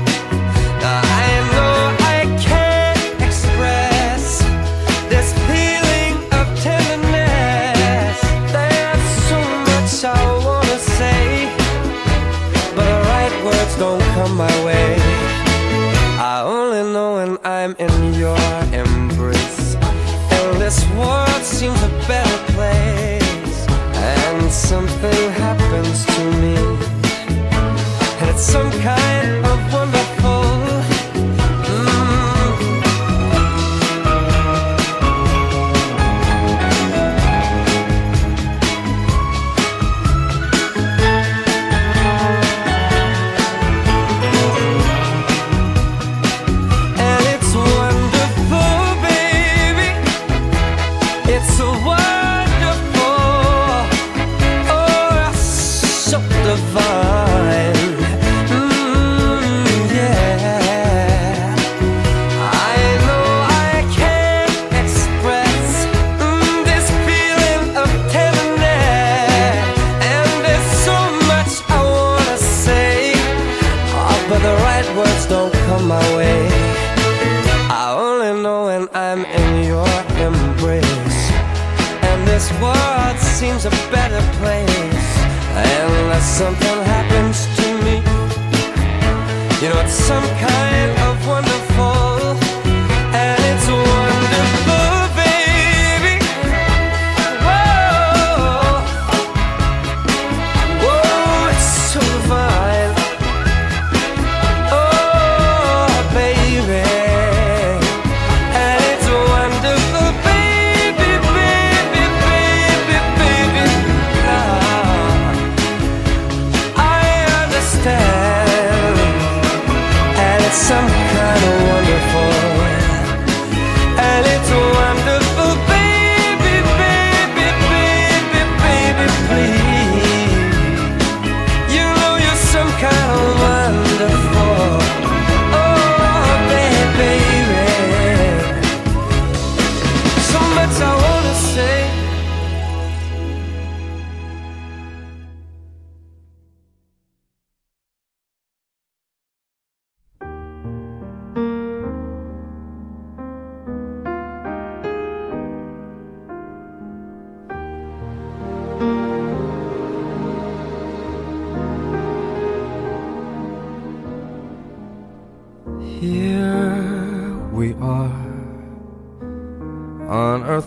Don't come my way. I only know when I'm in your embrace, and this world seems a better place. And something happens to me, and it's some kind of wonderful. This world seems a better place unless something happens to me. You know, it's some kind of wonderful, and it's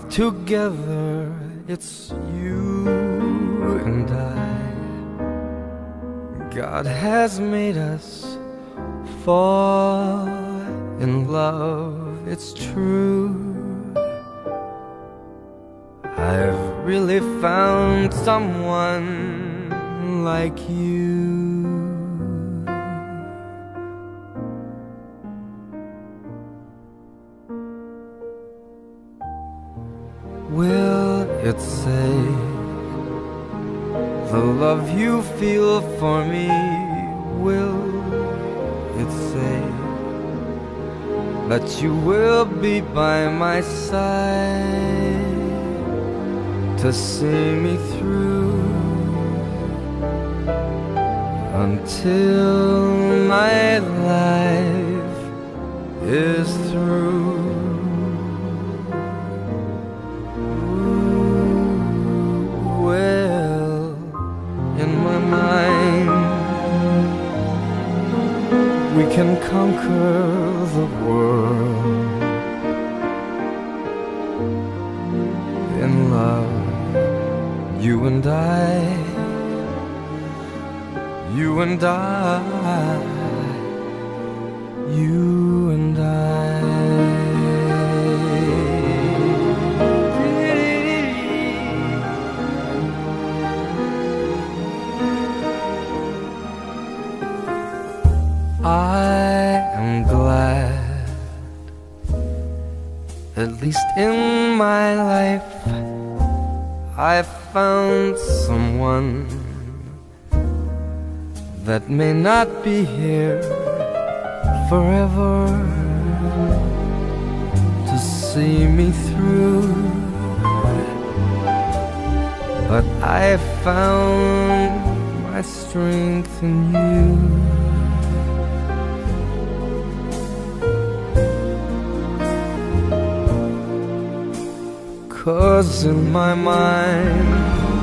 together it's you and I. God has made us fall in love, it's true. I've really found someone like you. Will it say the love you feel for me? Will it say that you will be by my side to see me through until my life is through? Well, in my mind, we can conquer the world. In love, you and I, you and I, you and I. I am glad, at least in my life, I found someone that may not be here forever to see me through, but I found my strength in you. 'Cause in my mind,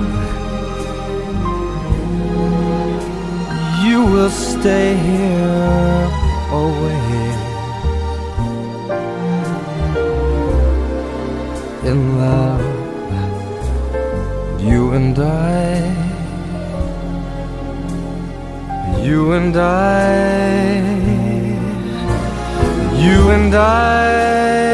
you will stay here always. In love, you and I, you and I, you and I.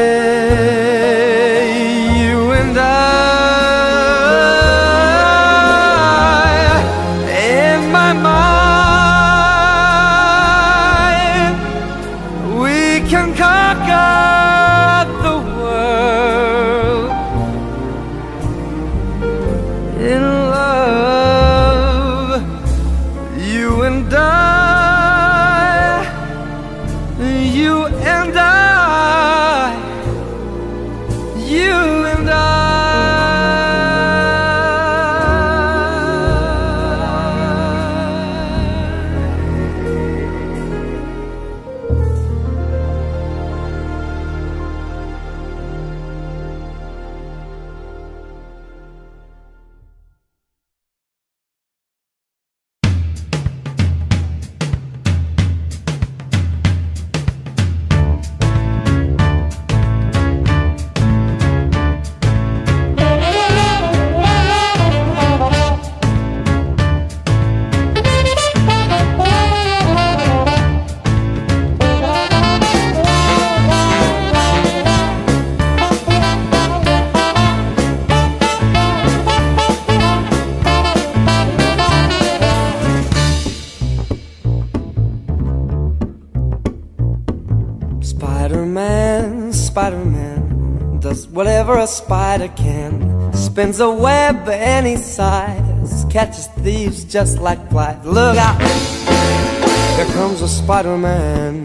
Spider-Man, Spider-Man does whatever a spider can. Spins a web any size, catches thieves just like flies. Look out! Here comes a Spider-Man.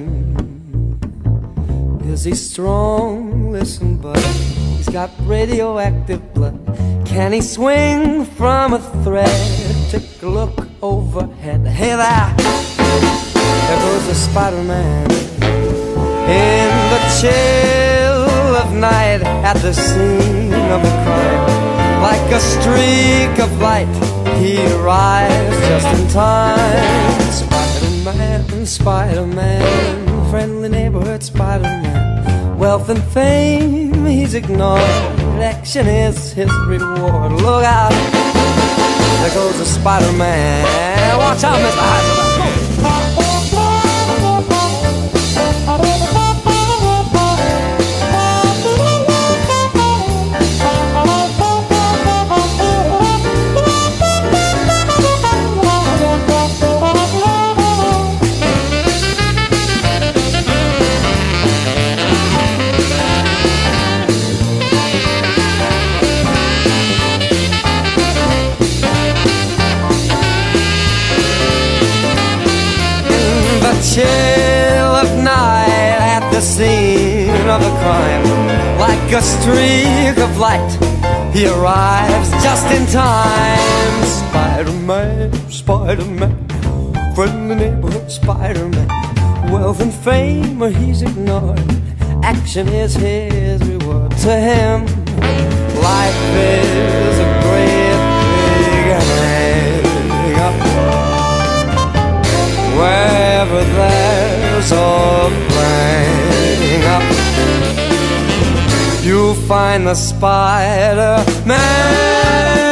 Is he strong? Listen, bud, he's got radioactive blood. Can he swing from a thread? Take a look overhead. Hey there! There goes a Spider-Man. In the chill of night, at the scene of the crime, like a streak of light, he arrives just in time. Spider-Man, Spider-Man, friendly neighborhood Spider-Man. Wealth and fame he's ignored. Action is his reward. Look out, there goes the Spider-Man. Watch out, Mister Heisenberg. Chill of night at the scene of a crime, like a streak of light, he arrives just in time. Spider-Man, Spider-Man, friendly neighborhood Spider-Man. Wealth and fame, he's ignored. Action is his reward. To him, life is a great big hang up. Wherever there's a flame up, you'll find the Spider-Man.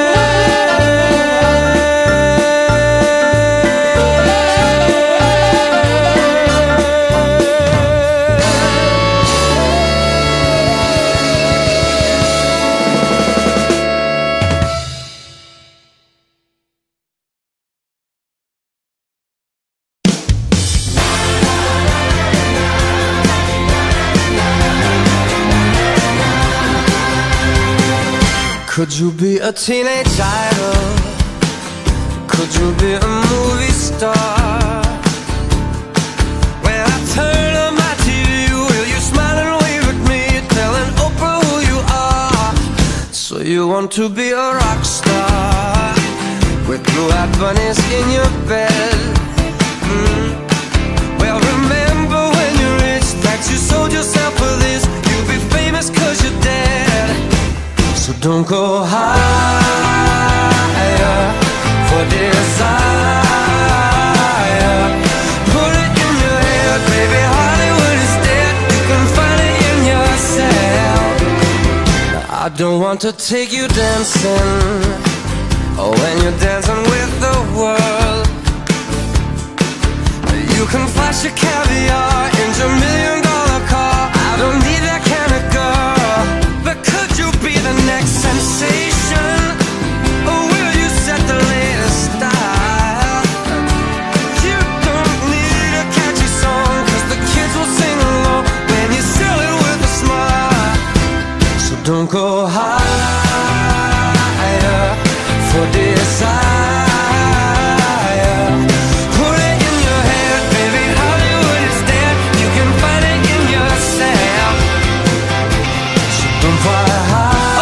Could you be a teenage idol? Could you be a movie star? When I turn on my T V, will you smile and wave at me, telling Oprah who you are? So you want to be a rock star, with blue-eyed bunnies in your bed. mm. Well, remember when you reached that you sold yourself for this. You'll be famous cause you're dead. So don't go higher for desire. Put it in your head, baby, Hollywood is dead. You can find it in yourself. Now, I don't want to take you dancing, or when you're dancing with the world. You can flash your caviar in your million dollar car. I don't need that kind of girl. But could you be the next sensation? Or will you set the latest style? You don't need a catchy song, cause the kids will sing along when you sell it with a smile. So don't go higher for desire. Put it in your head, baby, Hollywood is dead. You can find it in yourself. So don't fly high.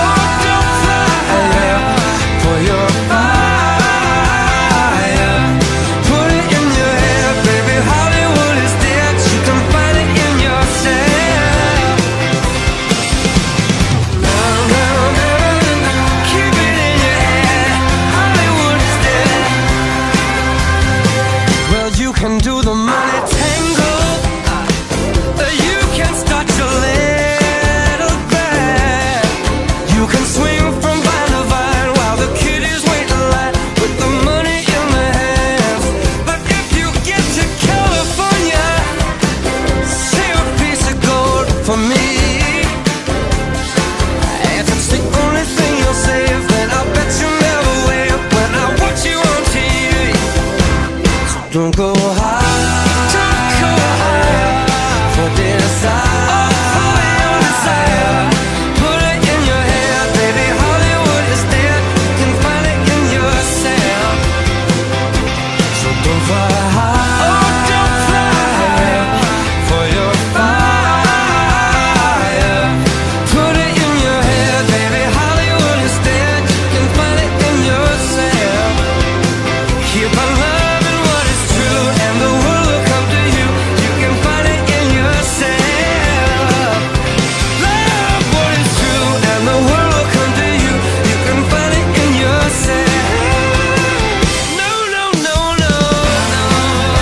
Don't go high, don't go higher for desire. For your desire. Put it in your head, baby, Hollywood is dead. You can find it in yourself. So don't fly high, oh, don't fly higher for your fire. Put it in your head, baby, Hollywood is dead. You can find it in yourself. Keep on loving. And the world will come to you. You can find it in yourself. Love what is true, and the world will come to you. You can find it in yourself. No, no, no, no, no.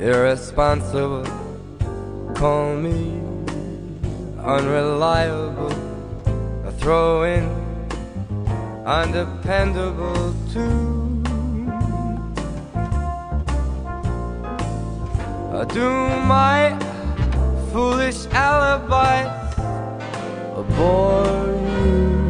irresponsible, call me unreliable, a throw-in, undependable too. Do my foolish alibis bore you?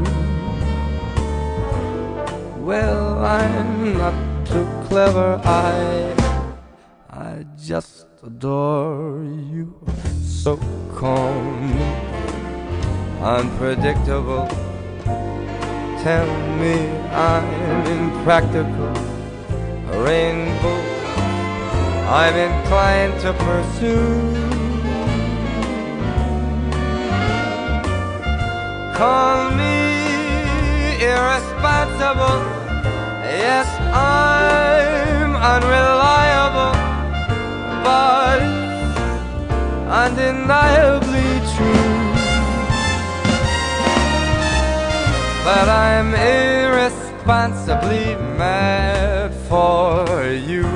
Well, I'm not too clever, I I just adore you. So calm, unpredictable, tell me I'm impractical, a rainbow I'm inclined to pursue. Call me irresponsible, yes, I'm unreliable, but undeniably true. But I'm irresponsibly mad for you.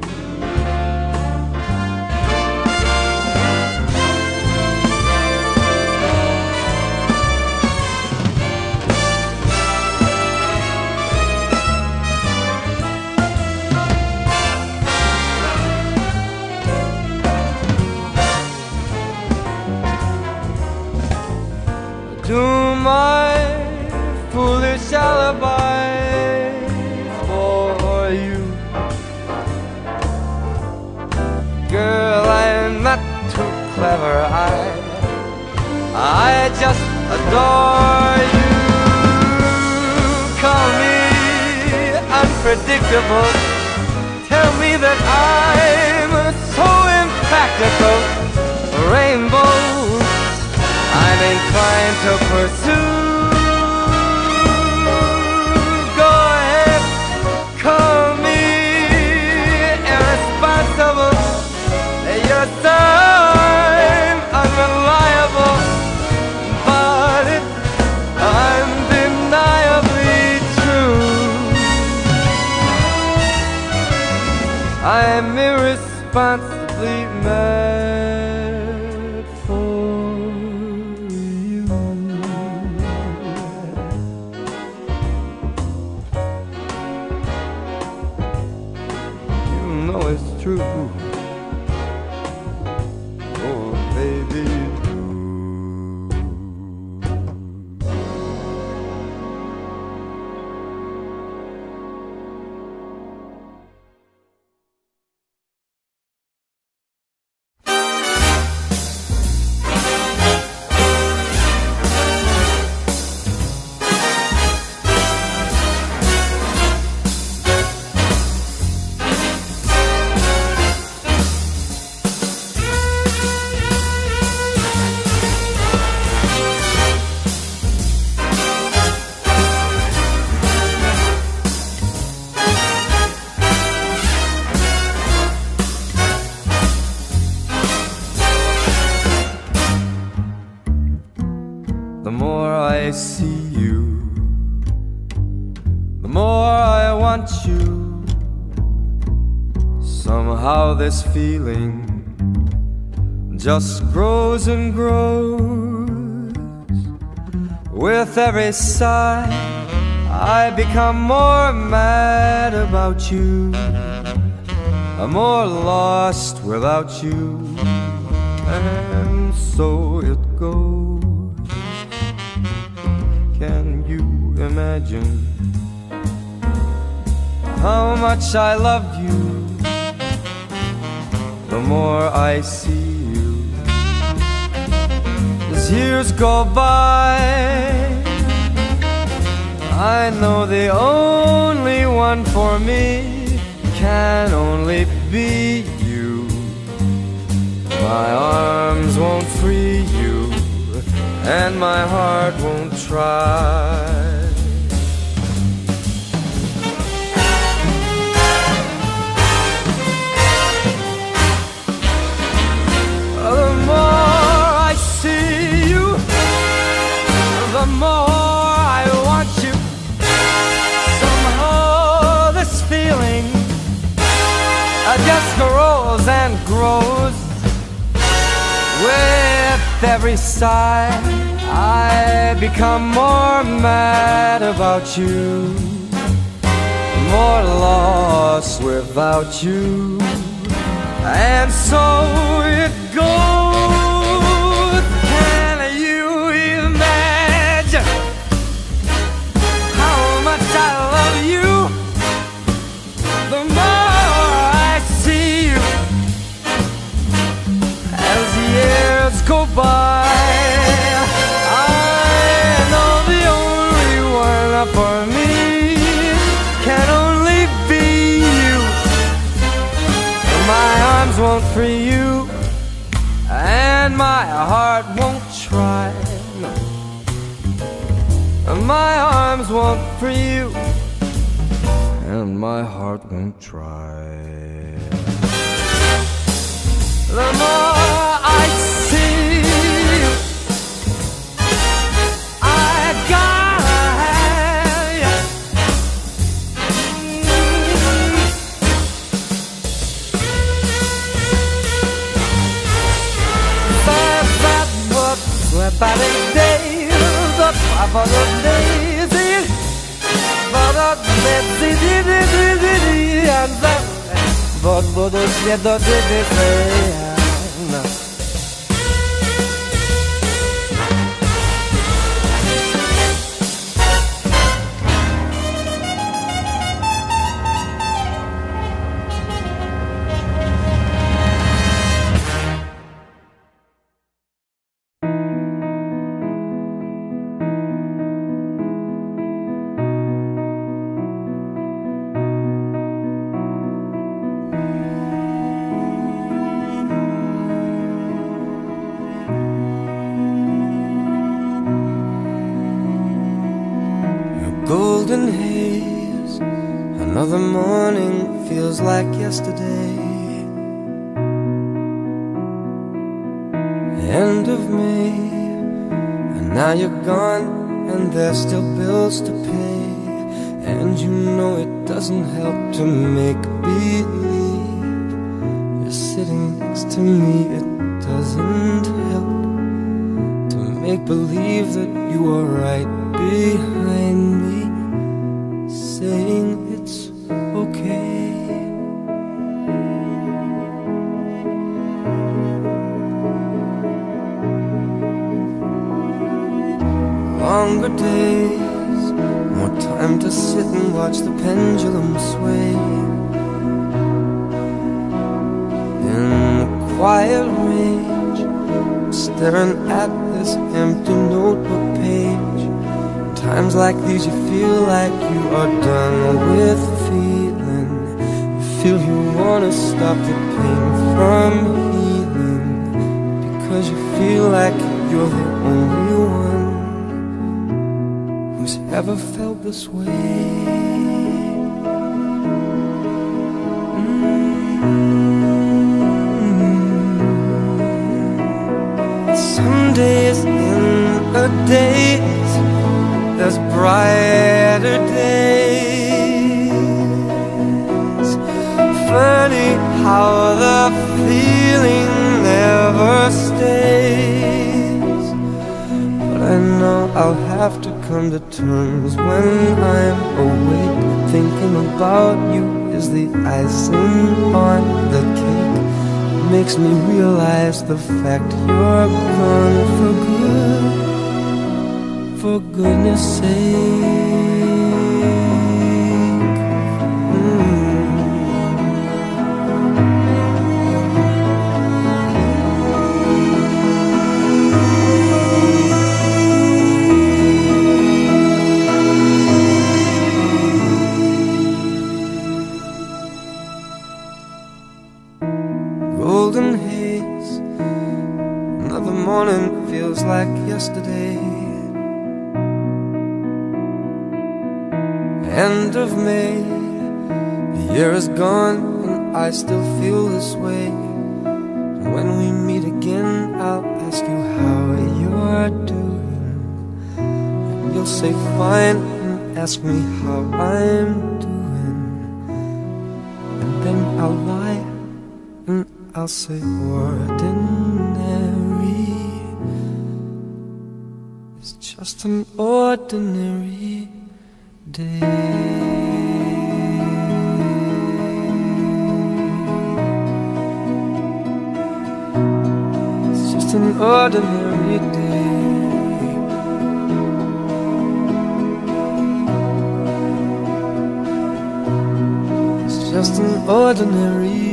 Do my foolish alibi for you. Girl, I'm not too clever, I I just adore you. Call me unpredictable, tell me that I'm so impractical, rainbows I'm inclined to pursue. Go ahead, call me irresponsible, yes, I'm unreliable, but I'm undeniably true. I'm irresponsibly mad for it's true. Oh, baby, the more I see you, the more I want you. Somehow this feeling just grows and grows. With every sigh, I become more mad about you. I'm more lost without you, and so it goes. Can you imagine how much I love you? The more I see you, as years go by, I know the only one for me can only be you. My arms won't free you, and my heart won't try. The more I see you, the more I want you. Somehow this feeling I just grows grows and grows. With every sigh, I become more mad about you, more lost without you. And so it goes. Can you imagine how much I love you? The more I see you as the years go by, I know the only one for me can only be you. My arms won't free you, and my heart won't try. No. My arms won't free you, and my heart won't try. The more I see you, I got you. But the days, the proper days, but the days, and that, but what the shit that they say. Golden haze, another morning feels like yesterday. End of May, and now you're gone, and there's still bills to pay. And you know it doesn't help to make believe you're sitting next to me. It doesn't help to make believe that you are right behind me, saying it's okay. Longer days, more time to sit and watch the pendulum sway. In quiet rage, staring at this empty notebook page. Times like these you feel like you are done with feeling. You feel you wanna stop the pain from healing, because you feel like you're the only one who's ever felt this way. Mm-hmm. Some days in a days, there's brighter days. Funny how the feeling never stays. But I know I'll have to come to terms when I'm awake. Thinking about you is the icing on the cake. Makes me realize the fact you're gone for good. For goodness sake. Mm. Golden haze, another morning feels like yesterday. End of May, the year is gone and I still feel this way. And when we meet again, I'll ask you how you're doing, and you'll say fine and ask me how I'm doing. And then I'll lie and then I'll say ordinary. It's just an ordinary day. It's just an ordinary day. It's just an ordinary day.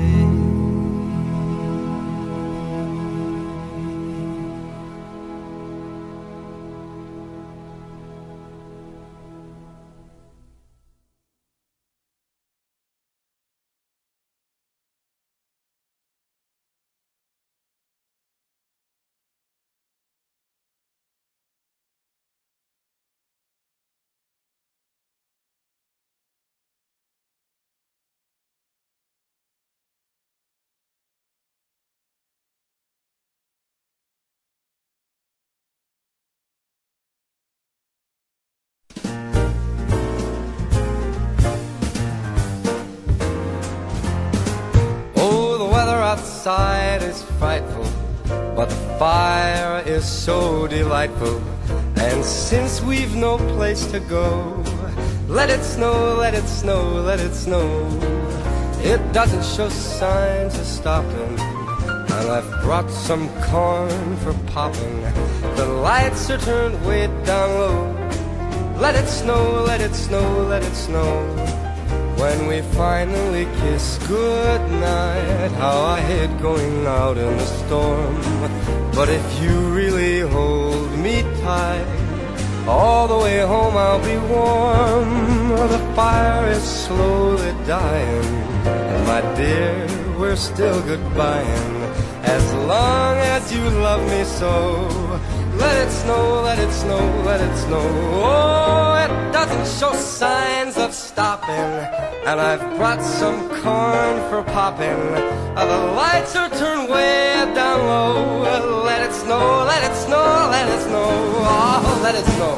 Outside is frightful, but the fire is so delightful. And since we've no place to go, let it snow, let it snow, let it snow. It doesn't show signs of stopping, and I've brought some corn for popping. The lights are turned way down low. Let it snow, let it snow, let it snow. When we finally kiss goodnight, how I hate going out in the storm. But if you really hold me tight, all the way home I'll be warm. The fire is slowly dying, and my dear, we're still goodbying. As long as you love me so, let it snow, let it snow, let it snow. Oh, it doesn't show signs of stopping, and I've brought some corn for popping. Uh, the lights are turned way down low. Let it snow, let it snow, let it snow. Oh, let it snow.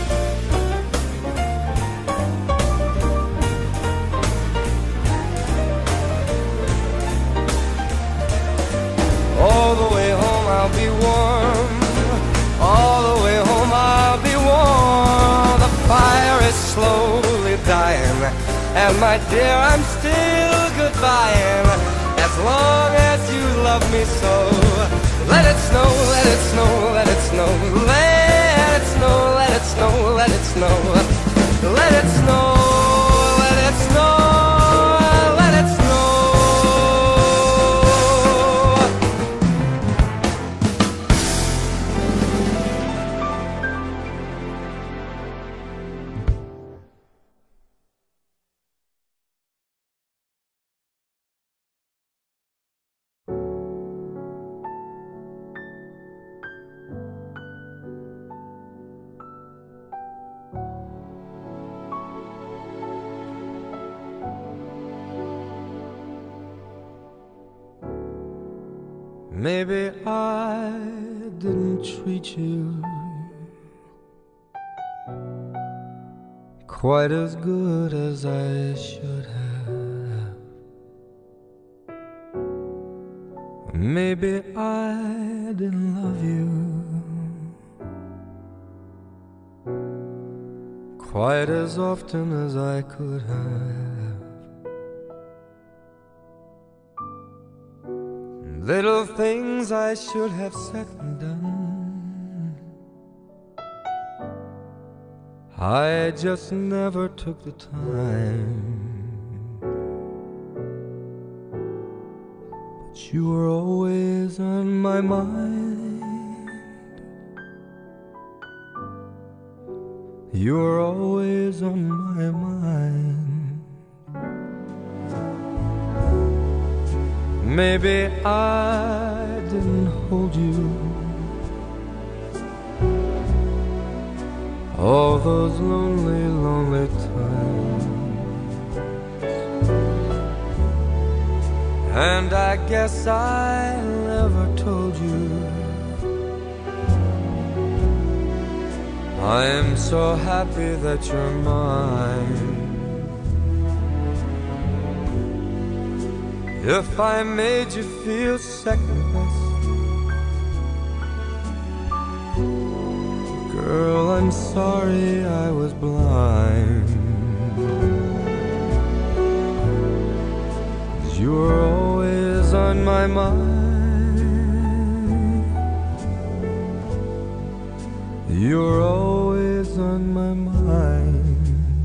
All the way home I'll be warm. All the way home I'll be warm. The fire is slowly dying, and my dear, I'm still goodbying. As long as you love me so, let it snow, let it snow, let it snow. Let it snow, let it snow, let it snow. Let it snow, let it snow, let it snow. Maybe I didn't treat you quite as good as I should have. Maybe I didn't love you quite as often as I could have. Little things I should have said and done, I just never took the time. But you were always on my mind. You were always on my mind. Maybe I didn't hold you all those lonely, lonely times, and I guess I never told you I am so happy that you're mine. if I made you feel second best. Girl, I'm sorry I was blind. You were always on my mind. You were always on my mind.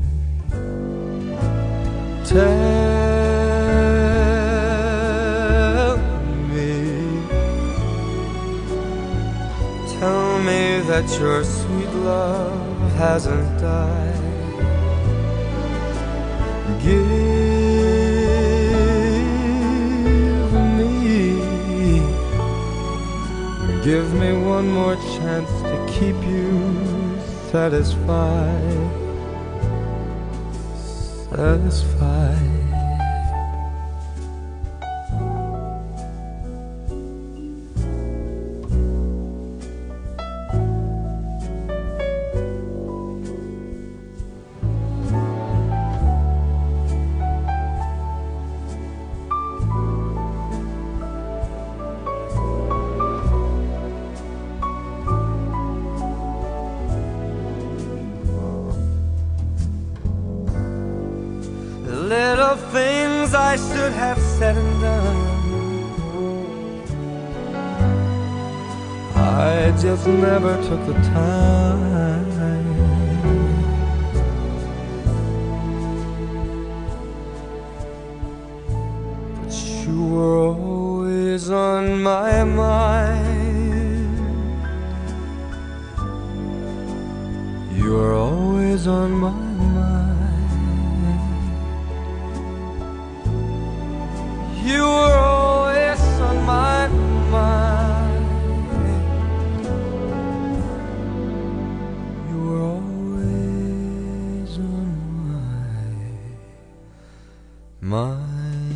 Tell me, tell me that your sweet love hasn't died. Give Give me one more chance to keep you satisfied, satisfied. Little things I should have said and done, I just never took the time. But you were always on my mind. You were always on my mind. You were always on my mind. You were always on my mind.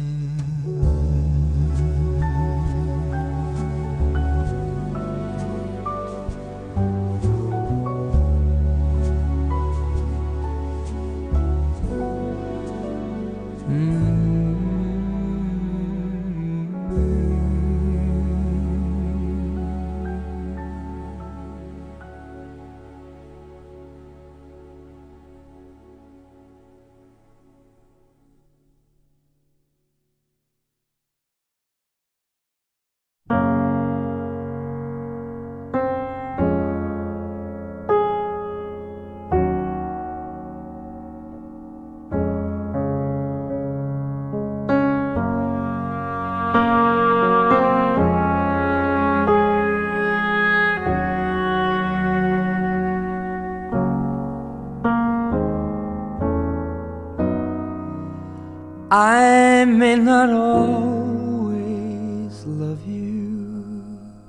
I may not always love you,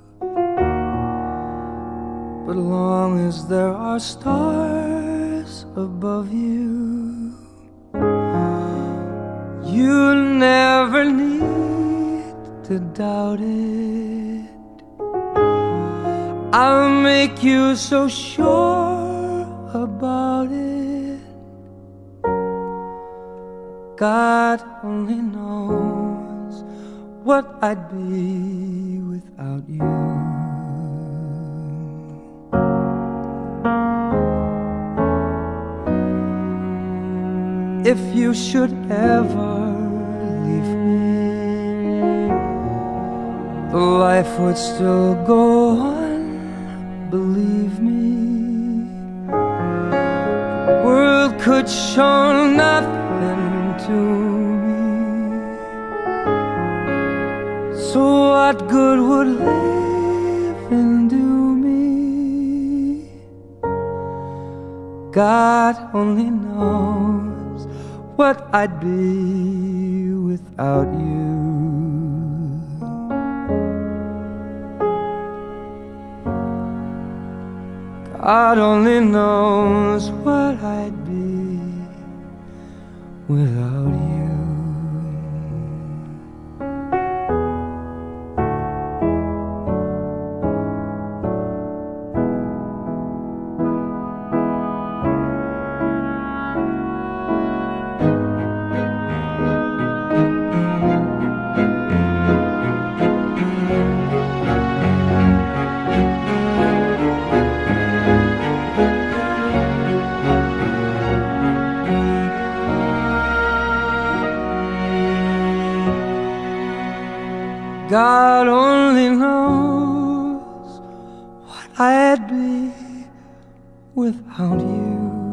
but long as there are stars above you, you never need to doubt it. I'll make you so sure about it. God only knows what I'd be without you. If you should ever leave me, the life would still go on, believe me. The world could show nothing to me, so what good would living do me? God only knows what I'd be without you. God only knows what I'd be without you. God only knows what I'd be without you.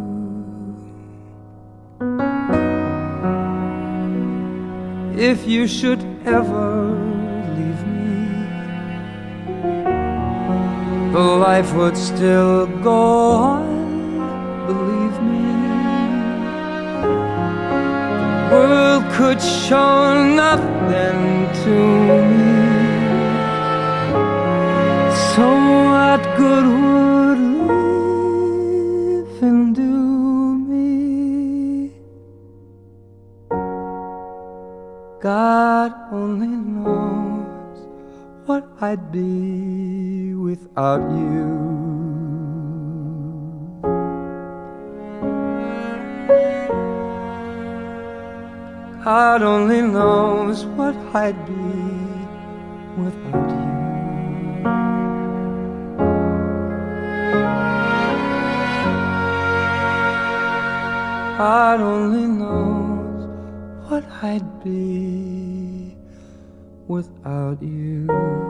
If you should ever leave me, the life would still go on, believe me. The world could show nothing to me, so what good would living do me? God only knows what I'd be without you. God only knows what I'd be without you. God only knows what I'd be without you.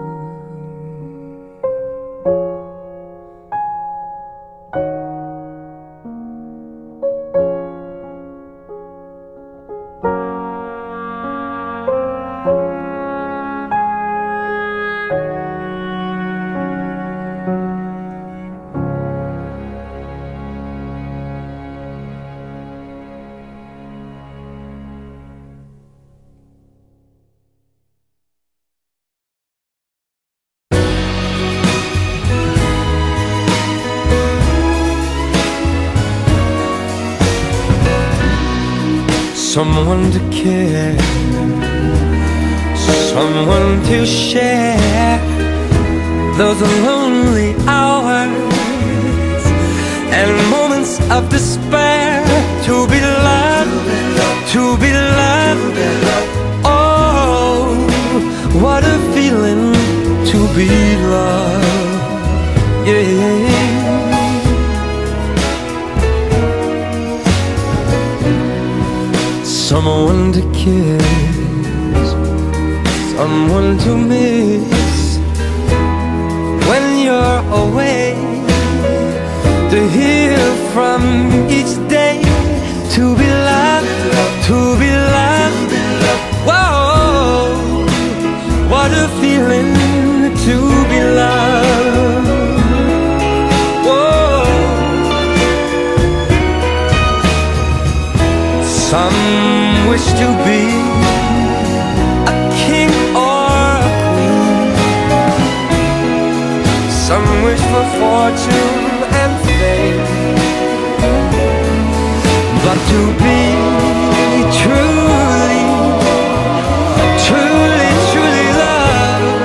Someone to care, someone to share those lonely hours and moments of despair. To be loved, to be loved, oh, what a feeling to be loved, yeah. Someone to kiss, someone to miss when you're away, to hear from each day, to be loved, to be loved, whoa, what a feeling to be loved, whoa. Some wish to be a king or a queen, some wish for fortune and fame, but to be truly, truly, truly loved,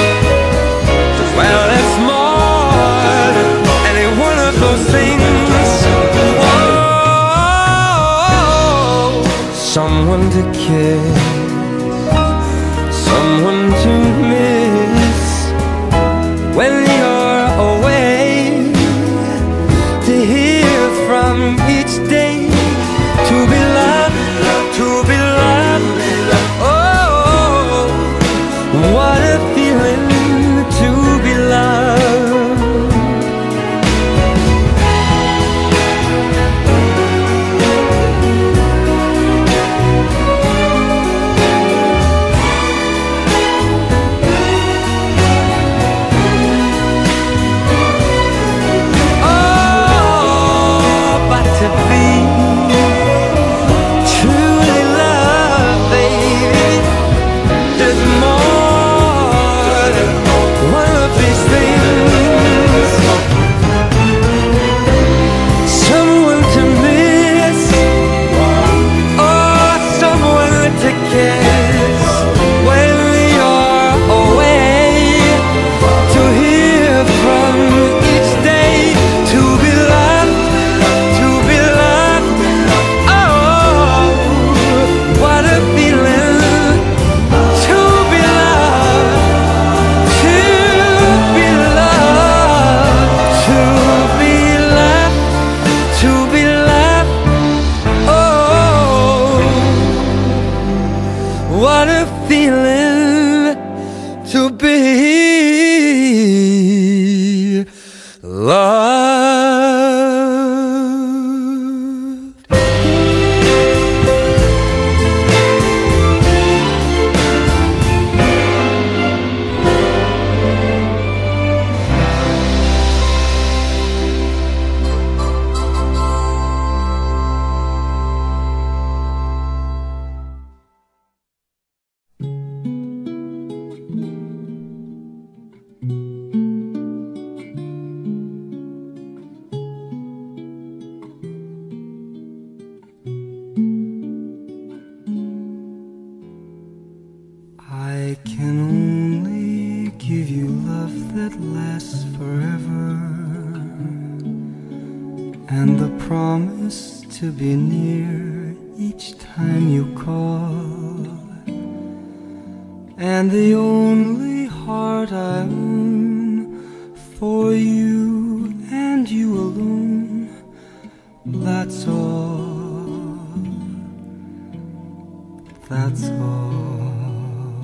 well, it's more than any one of those things. Someone to kiss, someone to miss when you're away, to hear from each day, to be loved, to be loved, oh, what a feeling to be loved. More give you love that lasts forever, and the promise to be near each time you call, and the only heart I own for you and you alone. That's all, that's all.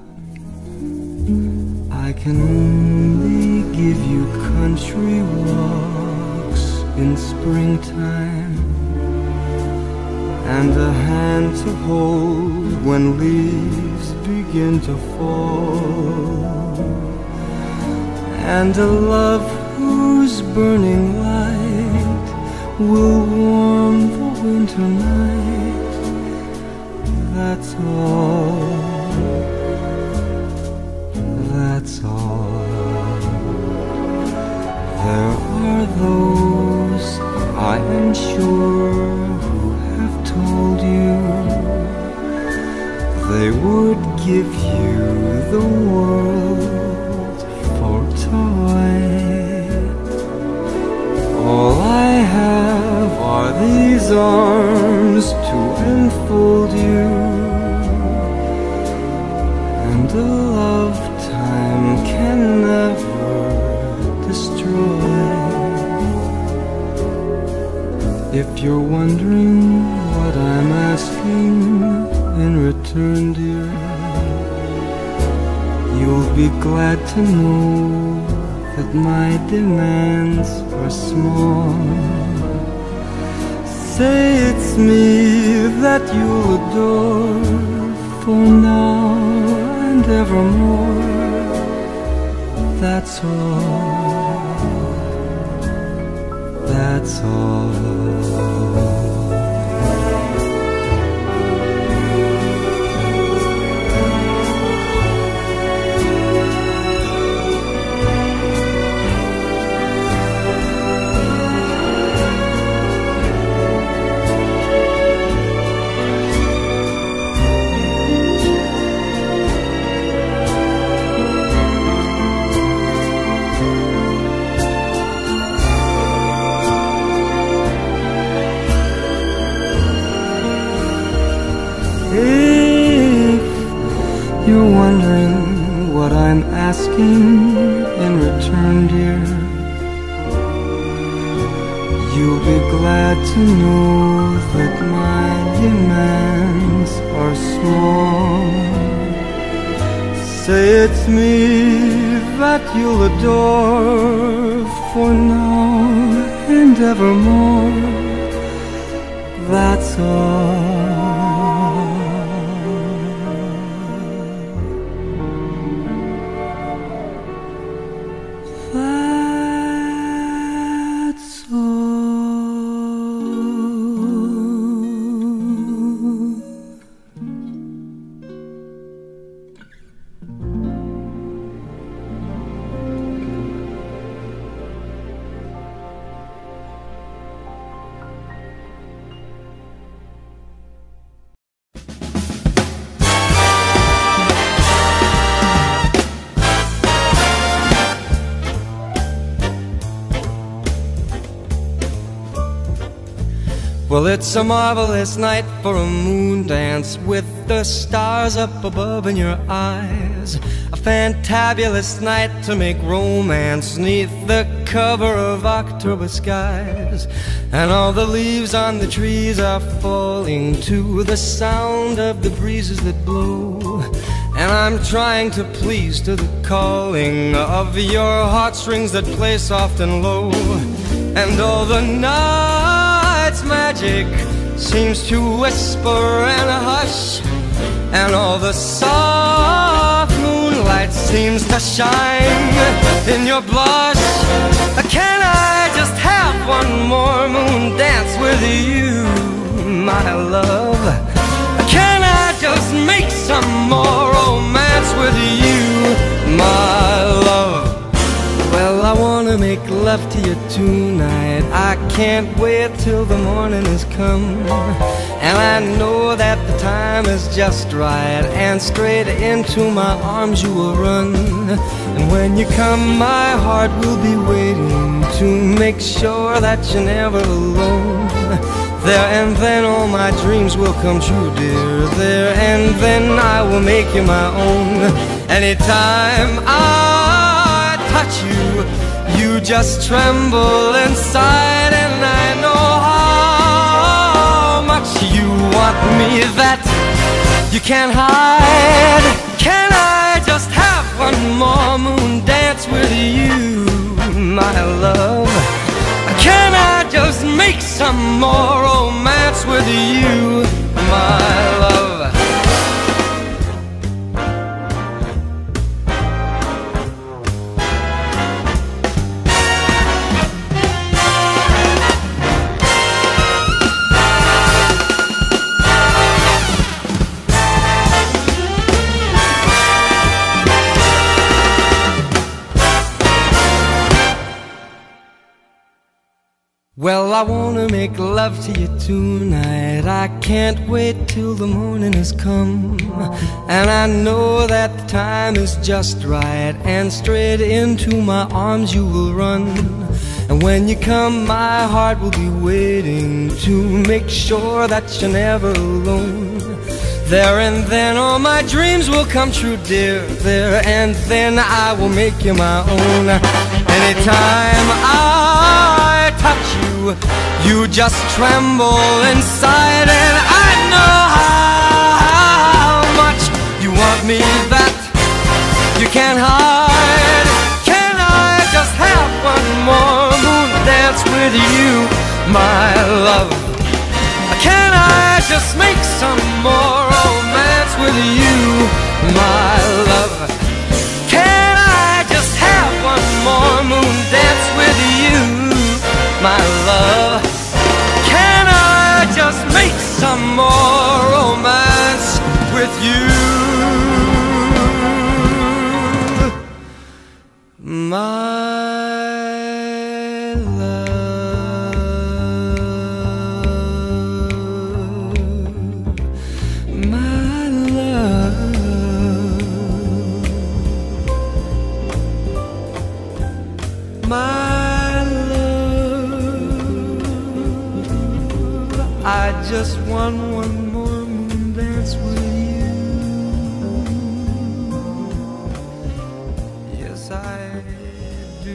I can only give you country walks in springtime, and a hand to hold when leaves begin to fall, and a love whose burning light will warm the winter night. That's all, that's all. There are those, I am sure, who have told you they would give you the world for toy. All I have are these arms to enfold you, and a lifetime can never destroy. If you're wondering what I'm asking in return, dear, you'll be glad to know that my demands are small. Say it's me that you'll adore for now and evermore. That's all, that's all. If you're wondering what I'm asking in return, dear, you'll be glad to know that my demands are small. Say it's me that you'll adore for now and evermore. That's all. Well, it's a marvelous night for a moon dance with the stars up above in your eyes. A fantabulous night to make romance 'neath the cover of October skies. And all the leaves on the trees are falling to the sound of the breezes that blow. And I'm trying to please to the calling of your heartstrings that play soft and low. And all the night's magic seems to whisper and hush, and all the soft moonlight seems to shine in your blush. Can I just have one more moon dance with you, my love? Can I just make some more romance with you, my love? Well, I wanna make love to you tonight. I can't wait till the morning has come, and I know that the time is just right, and straight into my arms you will run. And when you come, my heart will be waiting to make sure that you're never alone. There and then all my dreams will come true, dear. There and then I will make you my own. Anytime I touch you, you just tremble inside, and I know how much you want me that you can't hide. Can I just have one more moon dance with you, my love? Can I just make some more romance with you, my love? Well, I wanna make love to you tonight. I can't wait till the morning has come, and I know that the time is just right, and straight into my arms you will run. And when you come, my heart will be waiting to make sure that you're never alone. There and then all my dreams will come true, dear. There and then I will make you my own. Anytime I touch you, you just tremble inside, and I know how much you want me that you can't hide. Can I just have one more moon dance with you, my love? Can I just make some more romance with you, my love? Can I just have one more moon dance with you, my love? Can I just make some more romance with you, my my love? I just want one more moon dance with you. Yes, I do.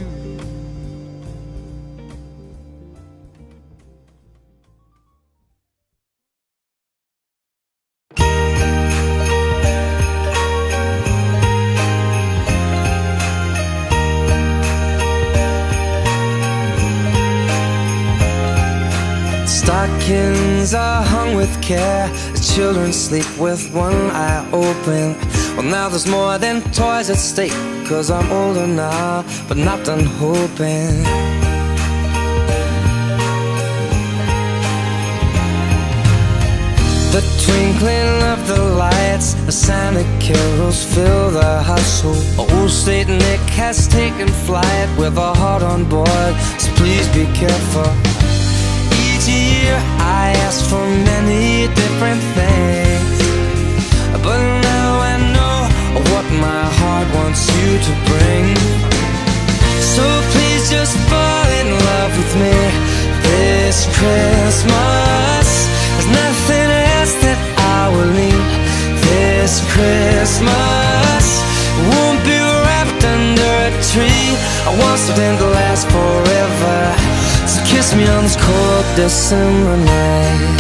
Stockings are hung with care, the children sleep with one eye open. Well, now there's more than toys at stake, 'cause I'm older now, but not done hoping. The twinkling of the lights, the Santa carols fill the household. Old Saint Nick has taken flight with a heart on board, so please be careful. Each year I ask for many different things, but now I know what my heart wants you to bring. So please just fall in love with me this Christmas. There's nothing else that I will need this Christmas. Won't be wrapped under a tree. I want something to last forever, so kiss me on this cold December night.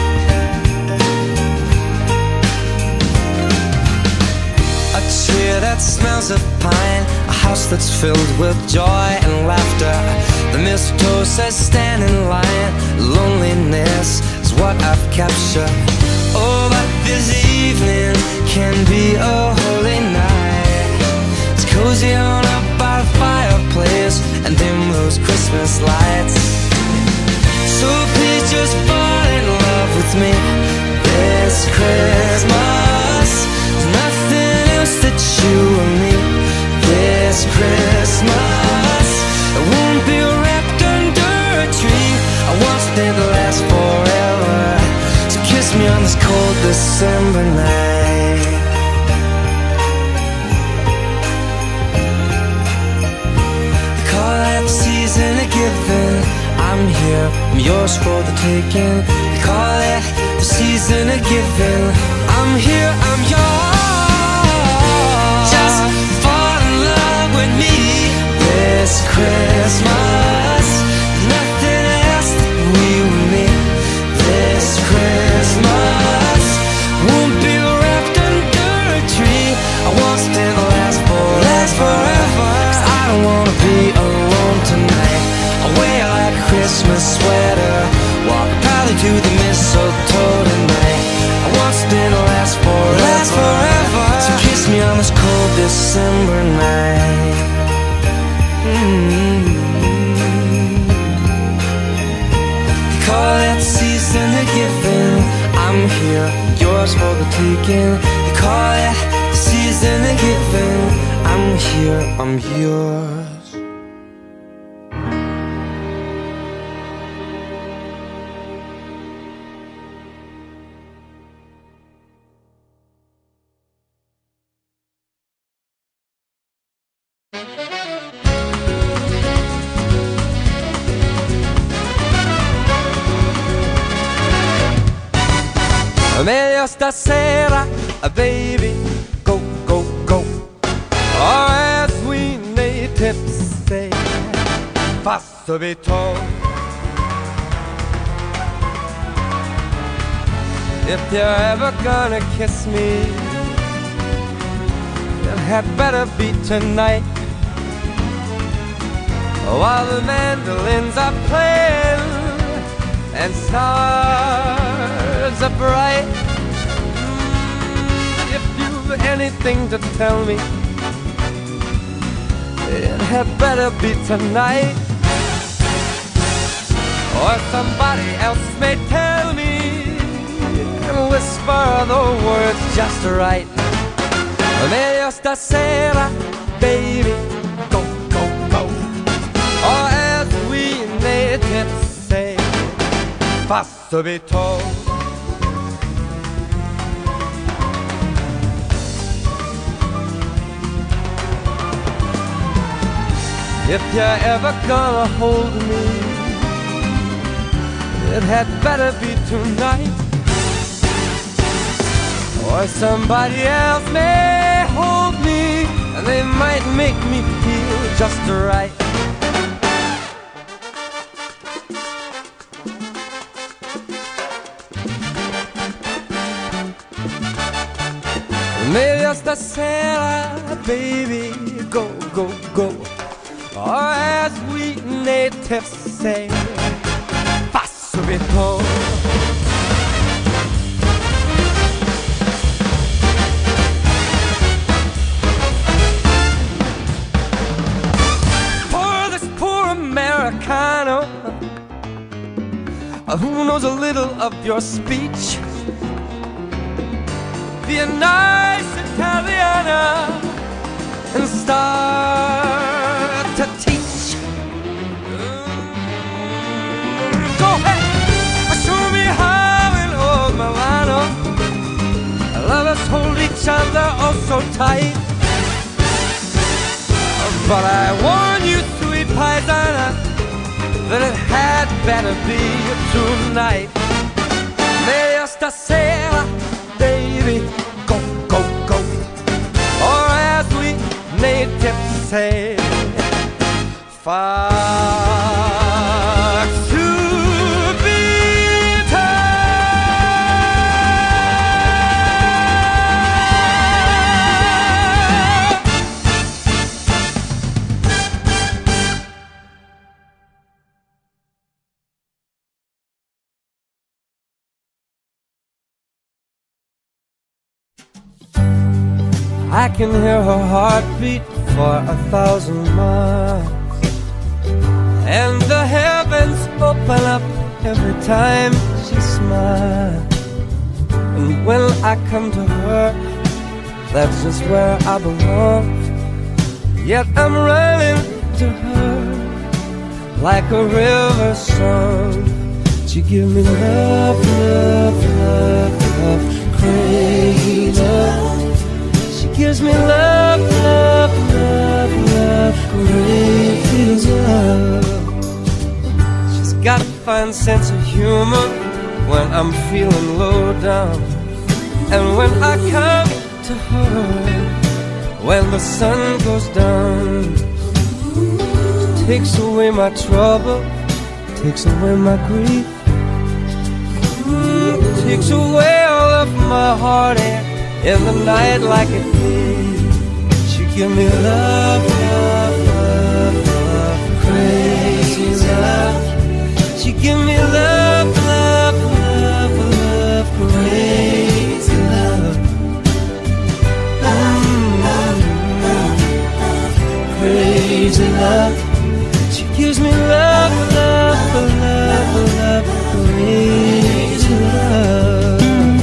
A tree that smells of pine, a house that's filled with joy and laughter. The mistletoe says stand in line. Loneliness is what I've captured. Oh, but this evening can be a holy night. It's cozy on up by the fireplace and dim those Christmas lights. So please just fall in love with me this Christmas. There's nothing else that you will need this Christmas. It won't be December night. They call it the season of giving. I'm here, I'm yours for the taking. They call it the season of giving. I'm here, I'm yours. Just fall in love with me this Christmas. Nothing else that we will need this Christmas. Won't be wrapped under a tree. I want it to last for last forever. 'Cause I don't wanna be alone tonight. I wear like a Christmas sweater, walk proudly to the mistletoe tonight. I want it to last for last forever. So kiss me on this cold December night. Mm-hmm. They call it the season of giving. I'm here, yours for the taking. They call it the season of giving. I'm here, I'm yours. Meglio stasera, baby, go, go, go. Or as we natives say, fa subito. If you're ever gonna kiss me, it had better be tonight. While the mandolins are playing and stars are bright. Mm, if you've anything to tell me, it had better be tonight. Or somebody else may tell me and whisper the words just right. Meglio stasera, baby, go, go, go. Or as we natives say, fa subito. If you're ever gonna hold me, it had better be tonight. Or somebody else may hold me, and they might make me feel just right. Meglio stasera, baby, go, go, go. Or as we natives say, fa subito. For this poor Americano who knows a little of your speech, be a nice Italiana and start to teach. Go ahead, show me how in old Milano lovers hold each other oh so tight. But I warn you, sweet paisana, that it had better be tonight. Meglio stasera, baby, go, go, go. Or as we natives say, fa subito. I can hear her heartbeat for a thousand miles, and the heavens open up every time she smiles. And when I come to her, that's just where I belong. Yet I'm running to her like a river song. She give me love, love, love, love, crazy love. She gives me love, love, love, love, crazy love. She's got a fine sense of humor when I'm feeling low down, and when I come to her when the sun goes down. She takes away my trouble, takes away my grief, mm, takes away all of my heartache in the night like a thief. She give me love, love, love, love, crazy love. She give me love, love, love, love, crazy love. Mm-hmm. Crazy love. She gives me love, love, love, love, crazy love.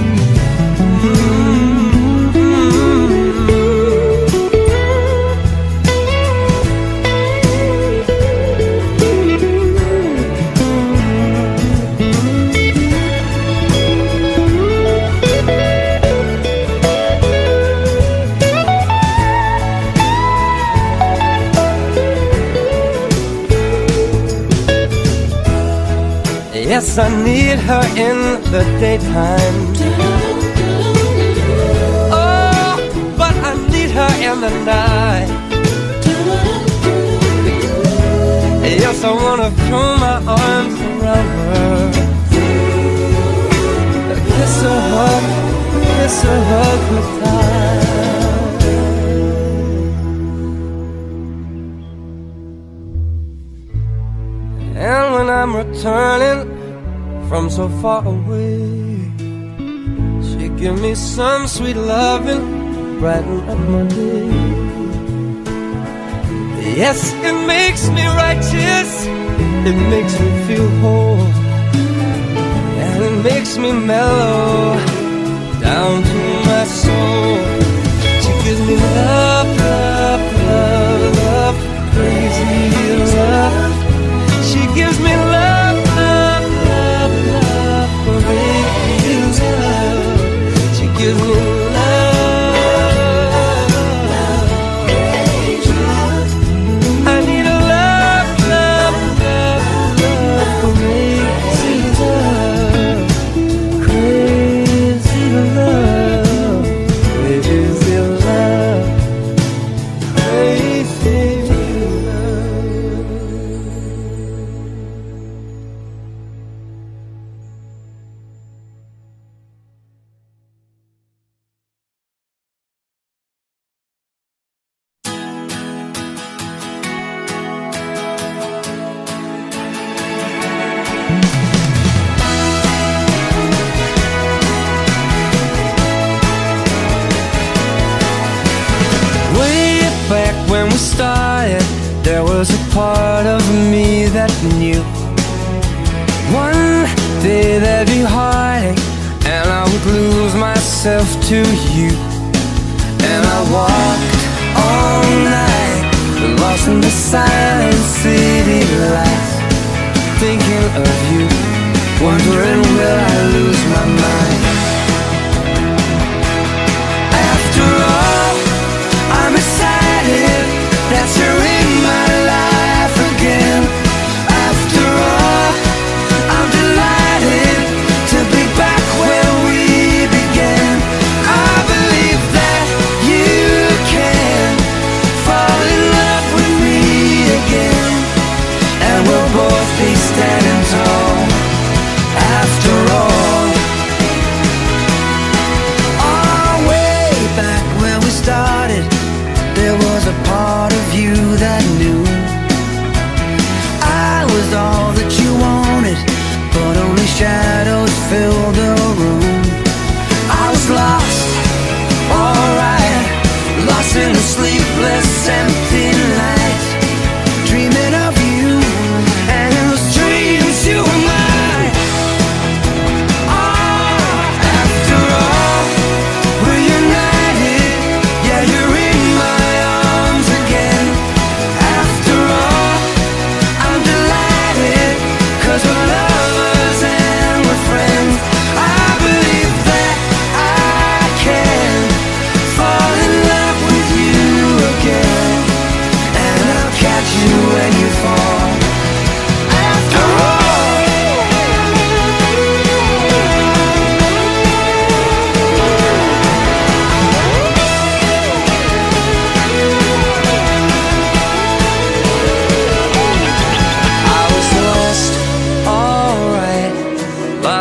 Yes, I need her in the daytime. Oh, but I need her in the night. Yes, I wanna throw my arms around her, kiss her, hug, kiss her, hug her tight. And when I'm returning from so far away, she give me some sweet loving, brighten up my day. Yes, it makes me righteous, it makes me feel whole, and it makes me mellow down to my soul. She gives me love, love, love, love, crazy love. She gives me love, love, love, love, crazy love. She gives me love, crazy love. I need a love, love, love, love, crazy love, crazy love, crazy love, crazy love. Back when we started, there was a part of me that knew one day there'd be heartache, and I would lose myself to you. And I walked all night, lost in the silent city lights, thinking of you, wondering will I lose my mind. After all, I'm excited that you're in my life again. After all, I'm delighted to be back where we began. I believe that you can fall in love with me again.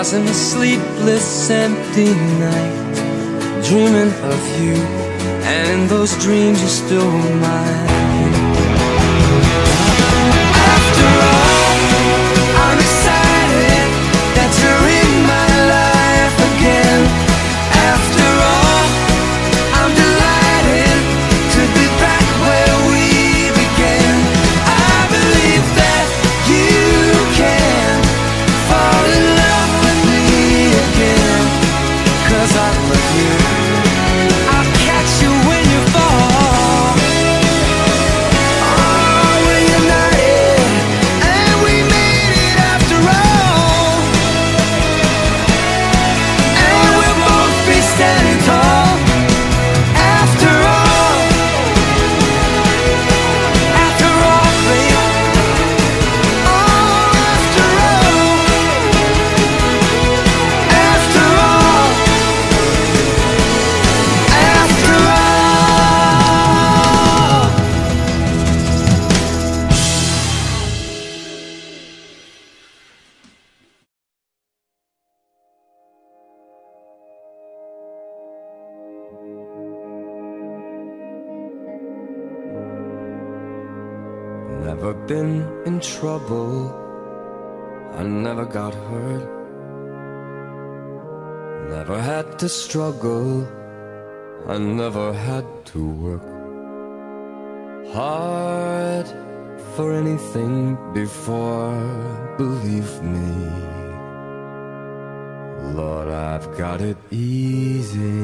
passing a sleepless, empty night, dreaming of you, and in those dreams you're still mine. After all, I'm excited that you're in my life again. After all, I'm delighted to be back where we began. I believe that you can fall in love with me again, 'cause I love you. I'll catch you when you fall. Oh, we're united, and we made it after all. And we'll both be standing tall. After all, after all, babe. Oh, after all, after all, after all. Never been in trouble, I never got hurt. Never had to struggle, I never had to work hard for anything before, believe me. Lord, I've got it easy.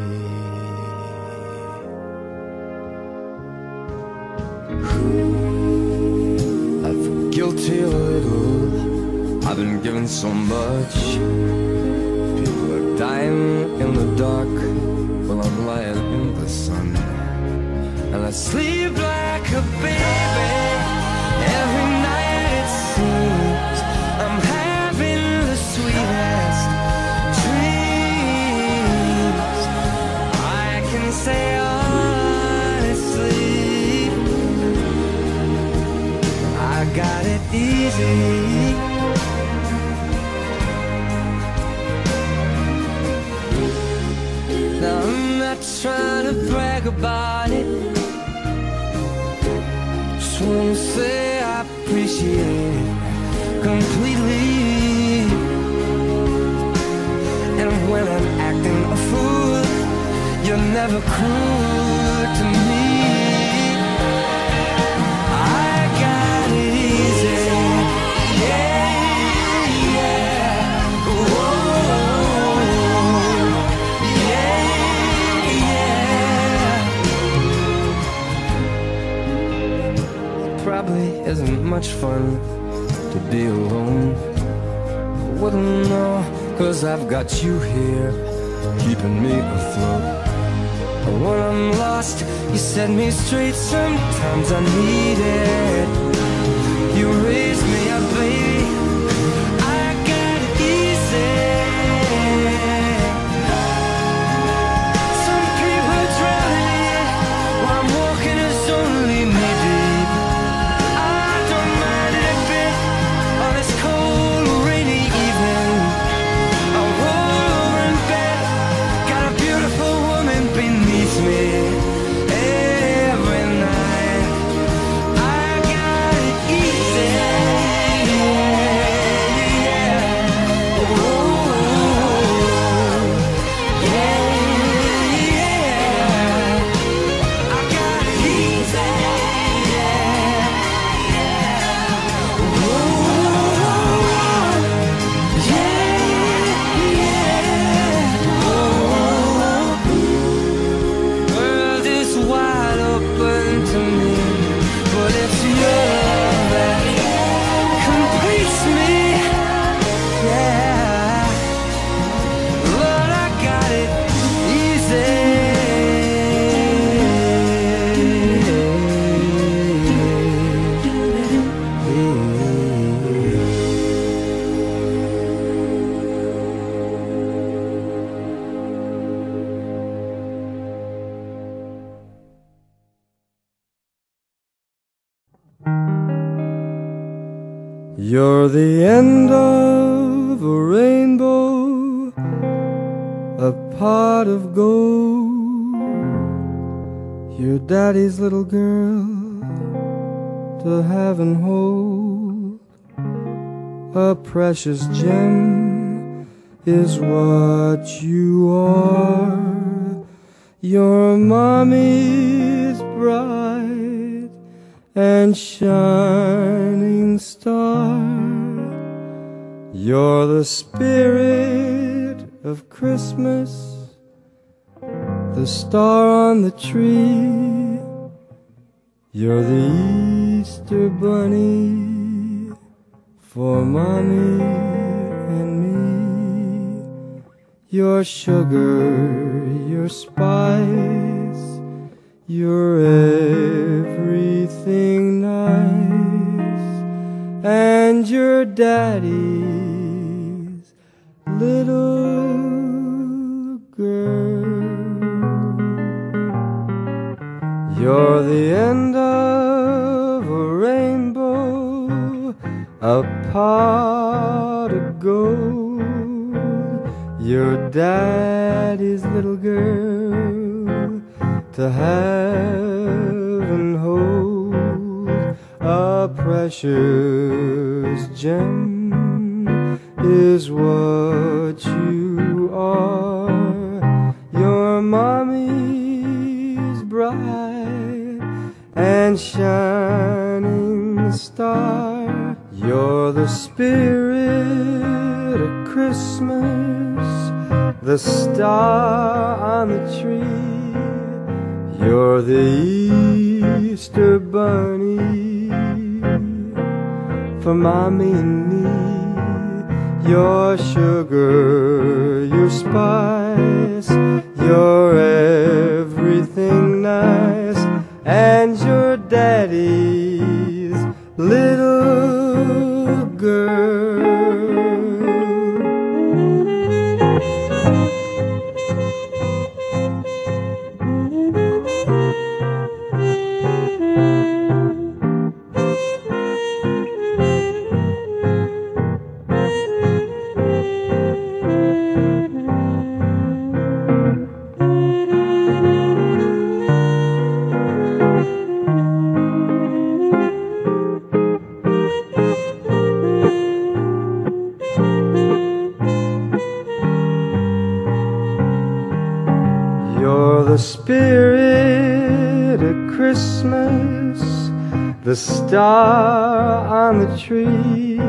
I've guilty a little, I've been given so much. People are dying in the dark while I'm lying in the sun. And I sleep like a baby every night it seems. I'm having the sweetest dreams. I can say honestly, I got it easy. Now I'm not trying to brag about it, just wanna say I appreciate it completely. And when I'm acting a fool, you're never cruel to me. I got it easy, yeah, yeah. Whoa, yeah, yeah. It probably isn't much fun to be alone. Wouldn't know, 'cause I've got you here, keeping me afloat. And when I'm lost, you set me straight. Sometimes I need it. You raise me up, baby. I got it easy. Some people drowning while I'm walking is only me deep. I don't mind it a bit on this cold, rainy evening. I roll over in bed, got a beautiful woman beneath me every night. I got it easy, yeah. Oh, yeah, yeah. I got it easy, yeah. Oh, yeah, yeah. Oh, world is wide open to me, but it's your love that completes me, yeah. Lord, I got it easy. You're the end of a rainbow, a pot of gold. Your daddy's little girl to have and hold. A precious gem is what you are. Your mommy's bright and shining star. You're the spirit of Christmas, the star on the tree. You're the Easter bunny for mommy and me. Your sugar, your spice, you're everything nice, and your daddy's little girl. You're the end of a rainbow, a pot of gold. Your daddy's little girl to have and hold. A precious gem is what you are. Your mommy's bright and shining star. You're the spirit of Christmas, the star on the tree. You're the Easter bunny for mommy and me. Your sugar, your spice, your everything nice, and your daddy's little girl. You're the spirit of Christmas, the star on the tree.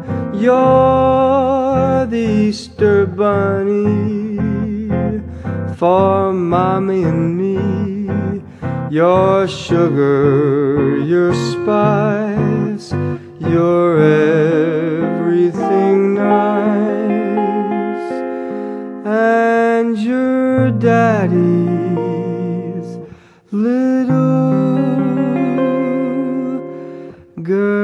You're the Easter bunny for mommy and me. Your sugar, your spice, your everything nice, and your daddy's little girl.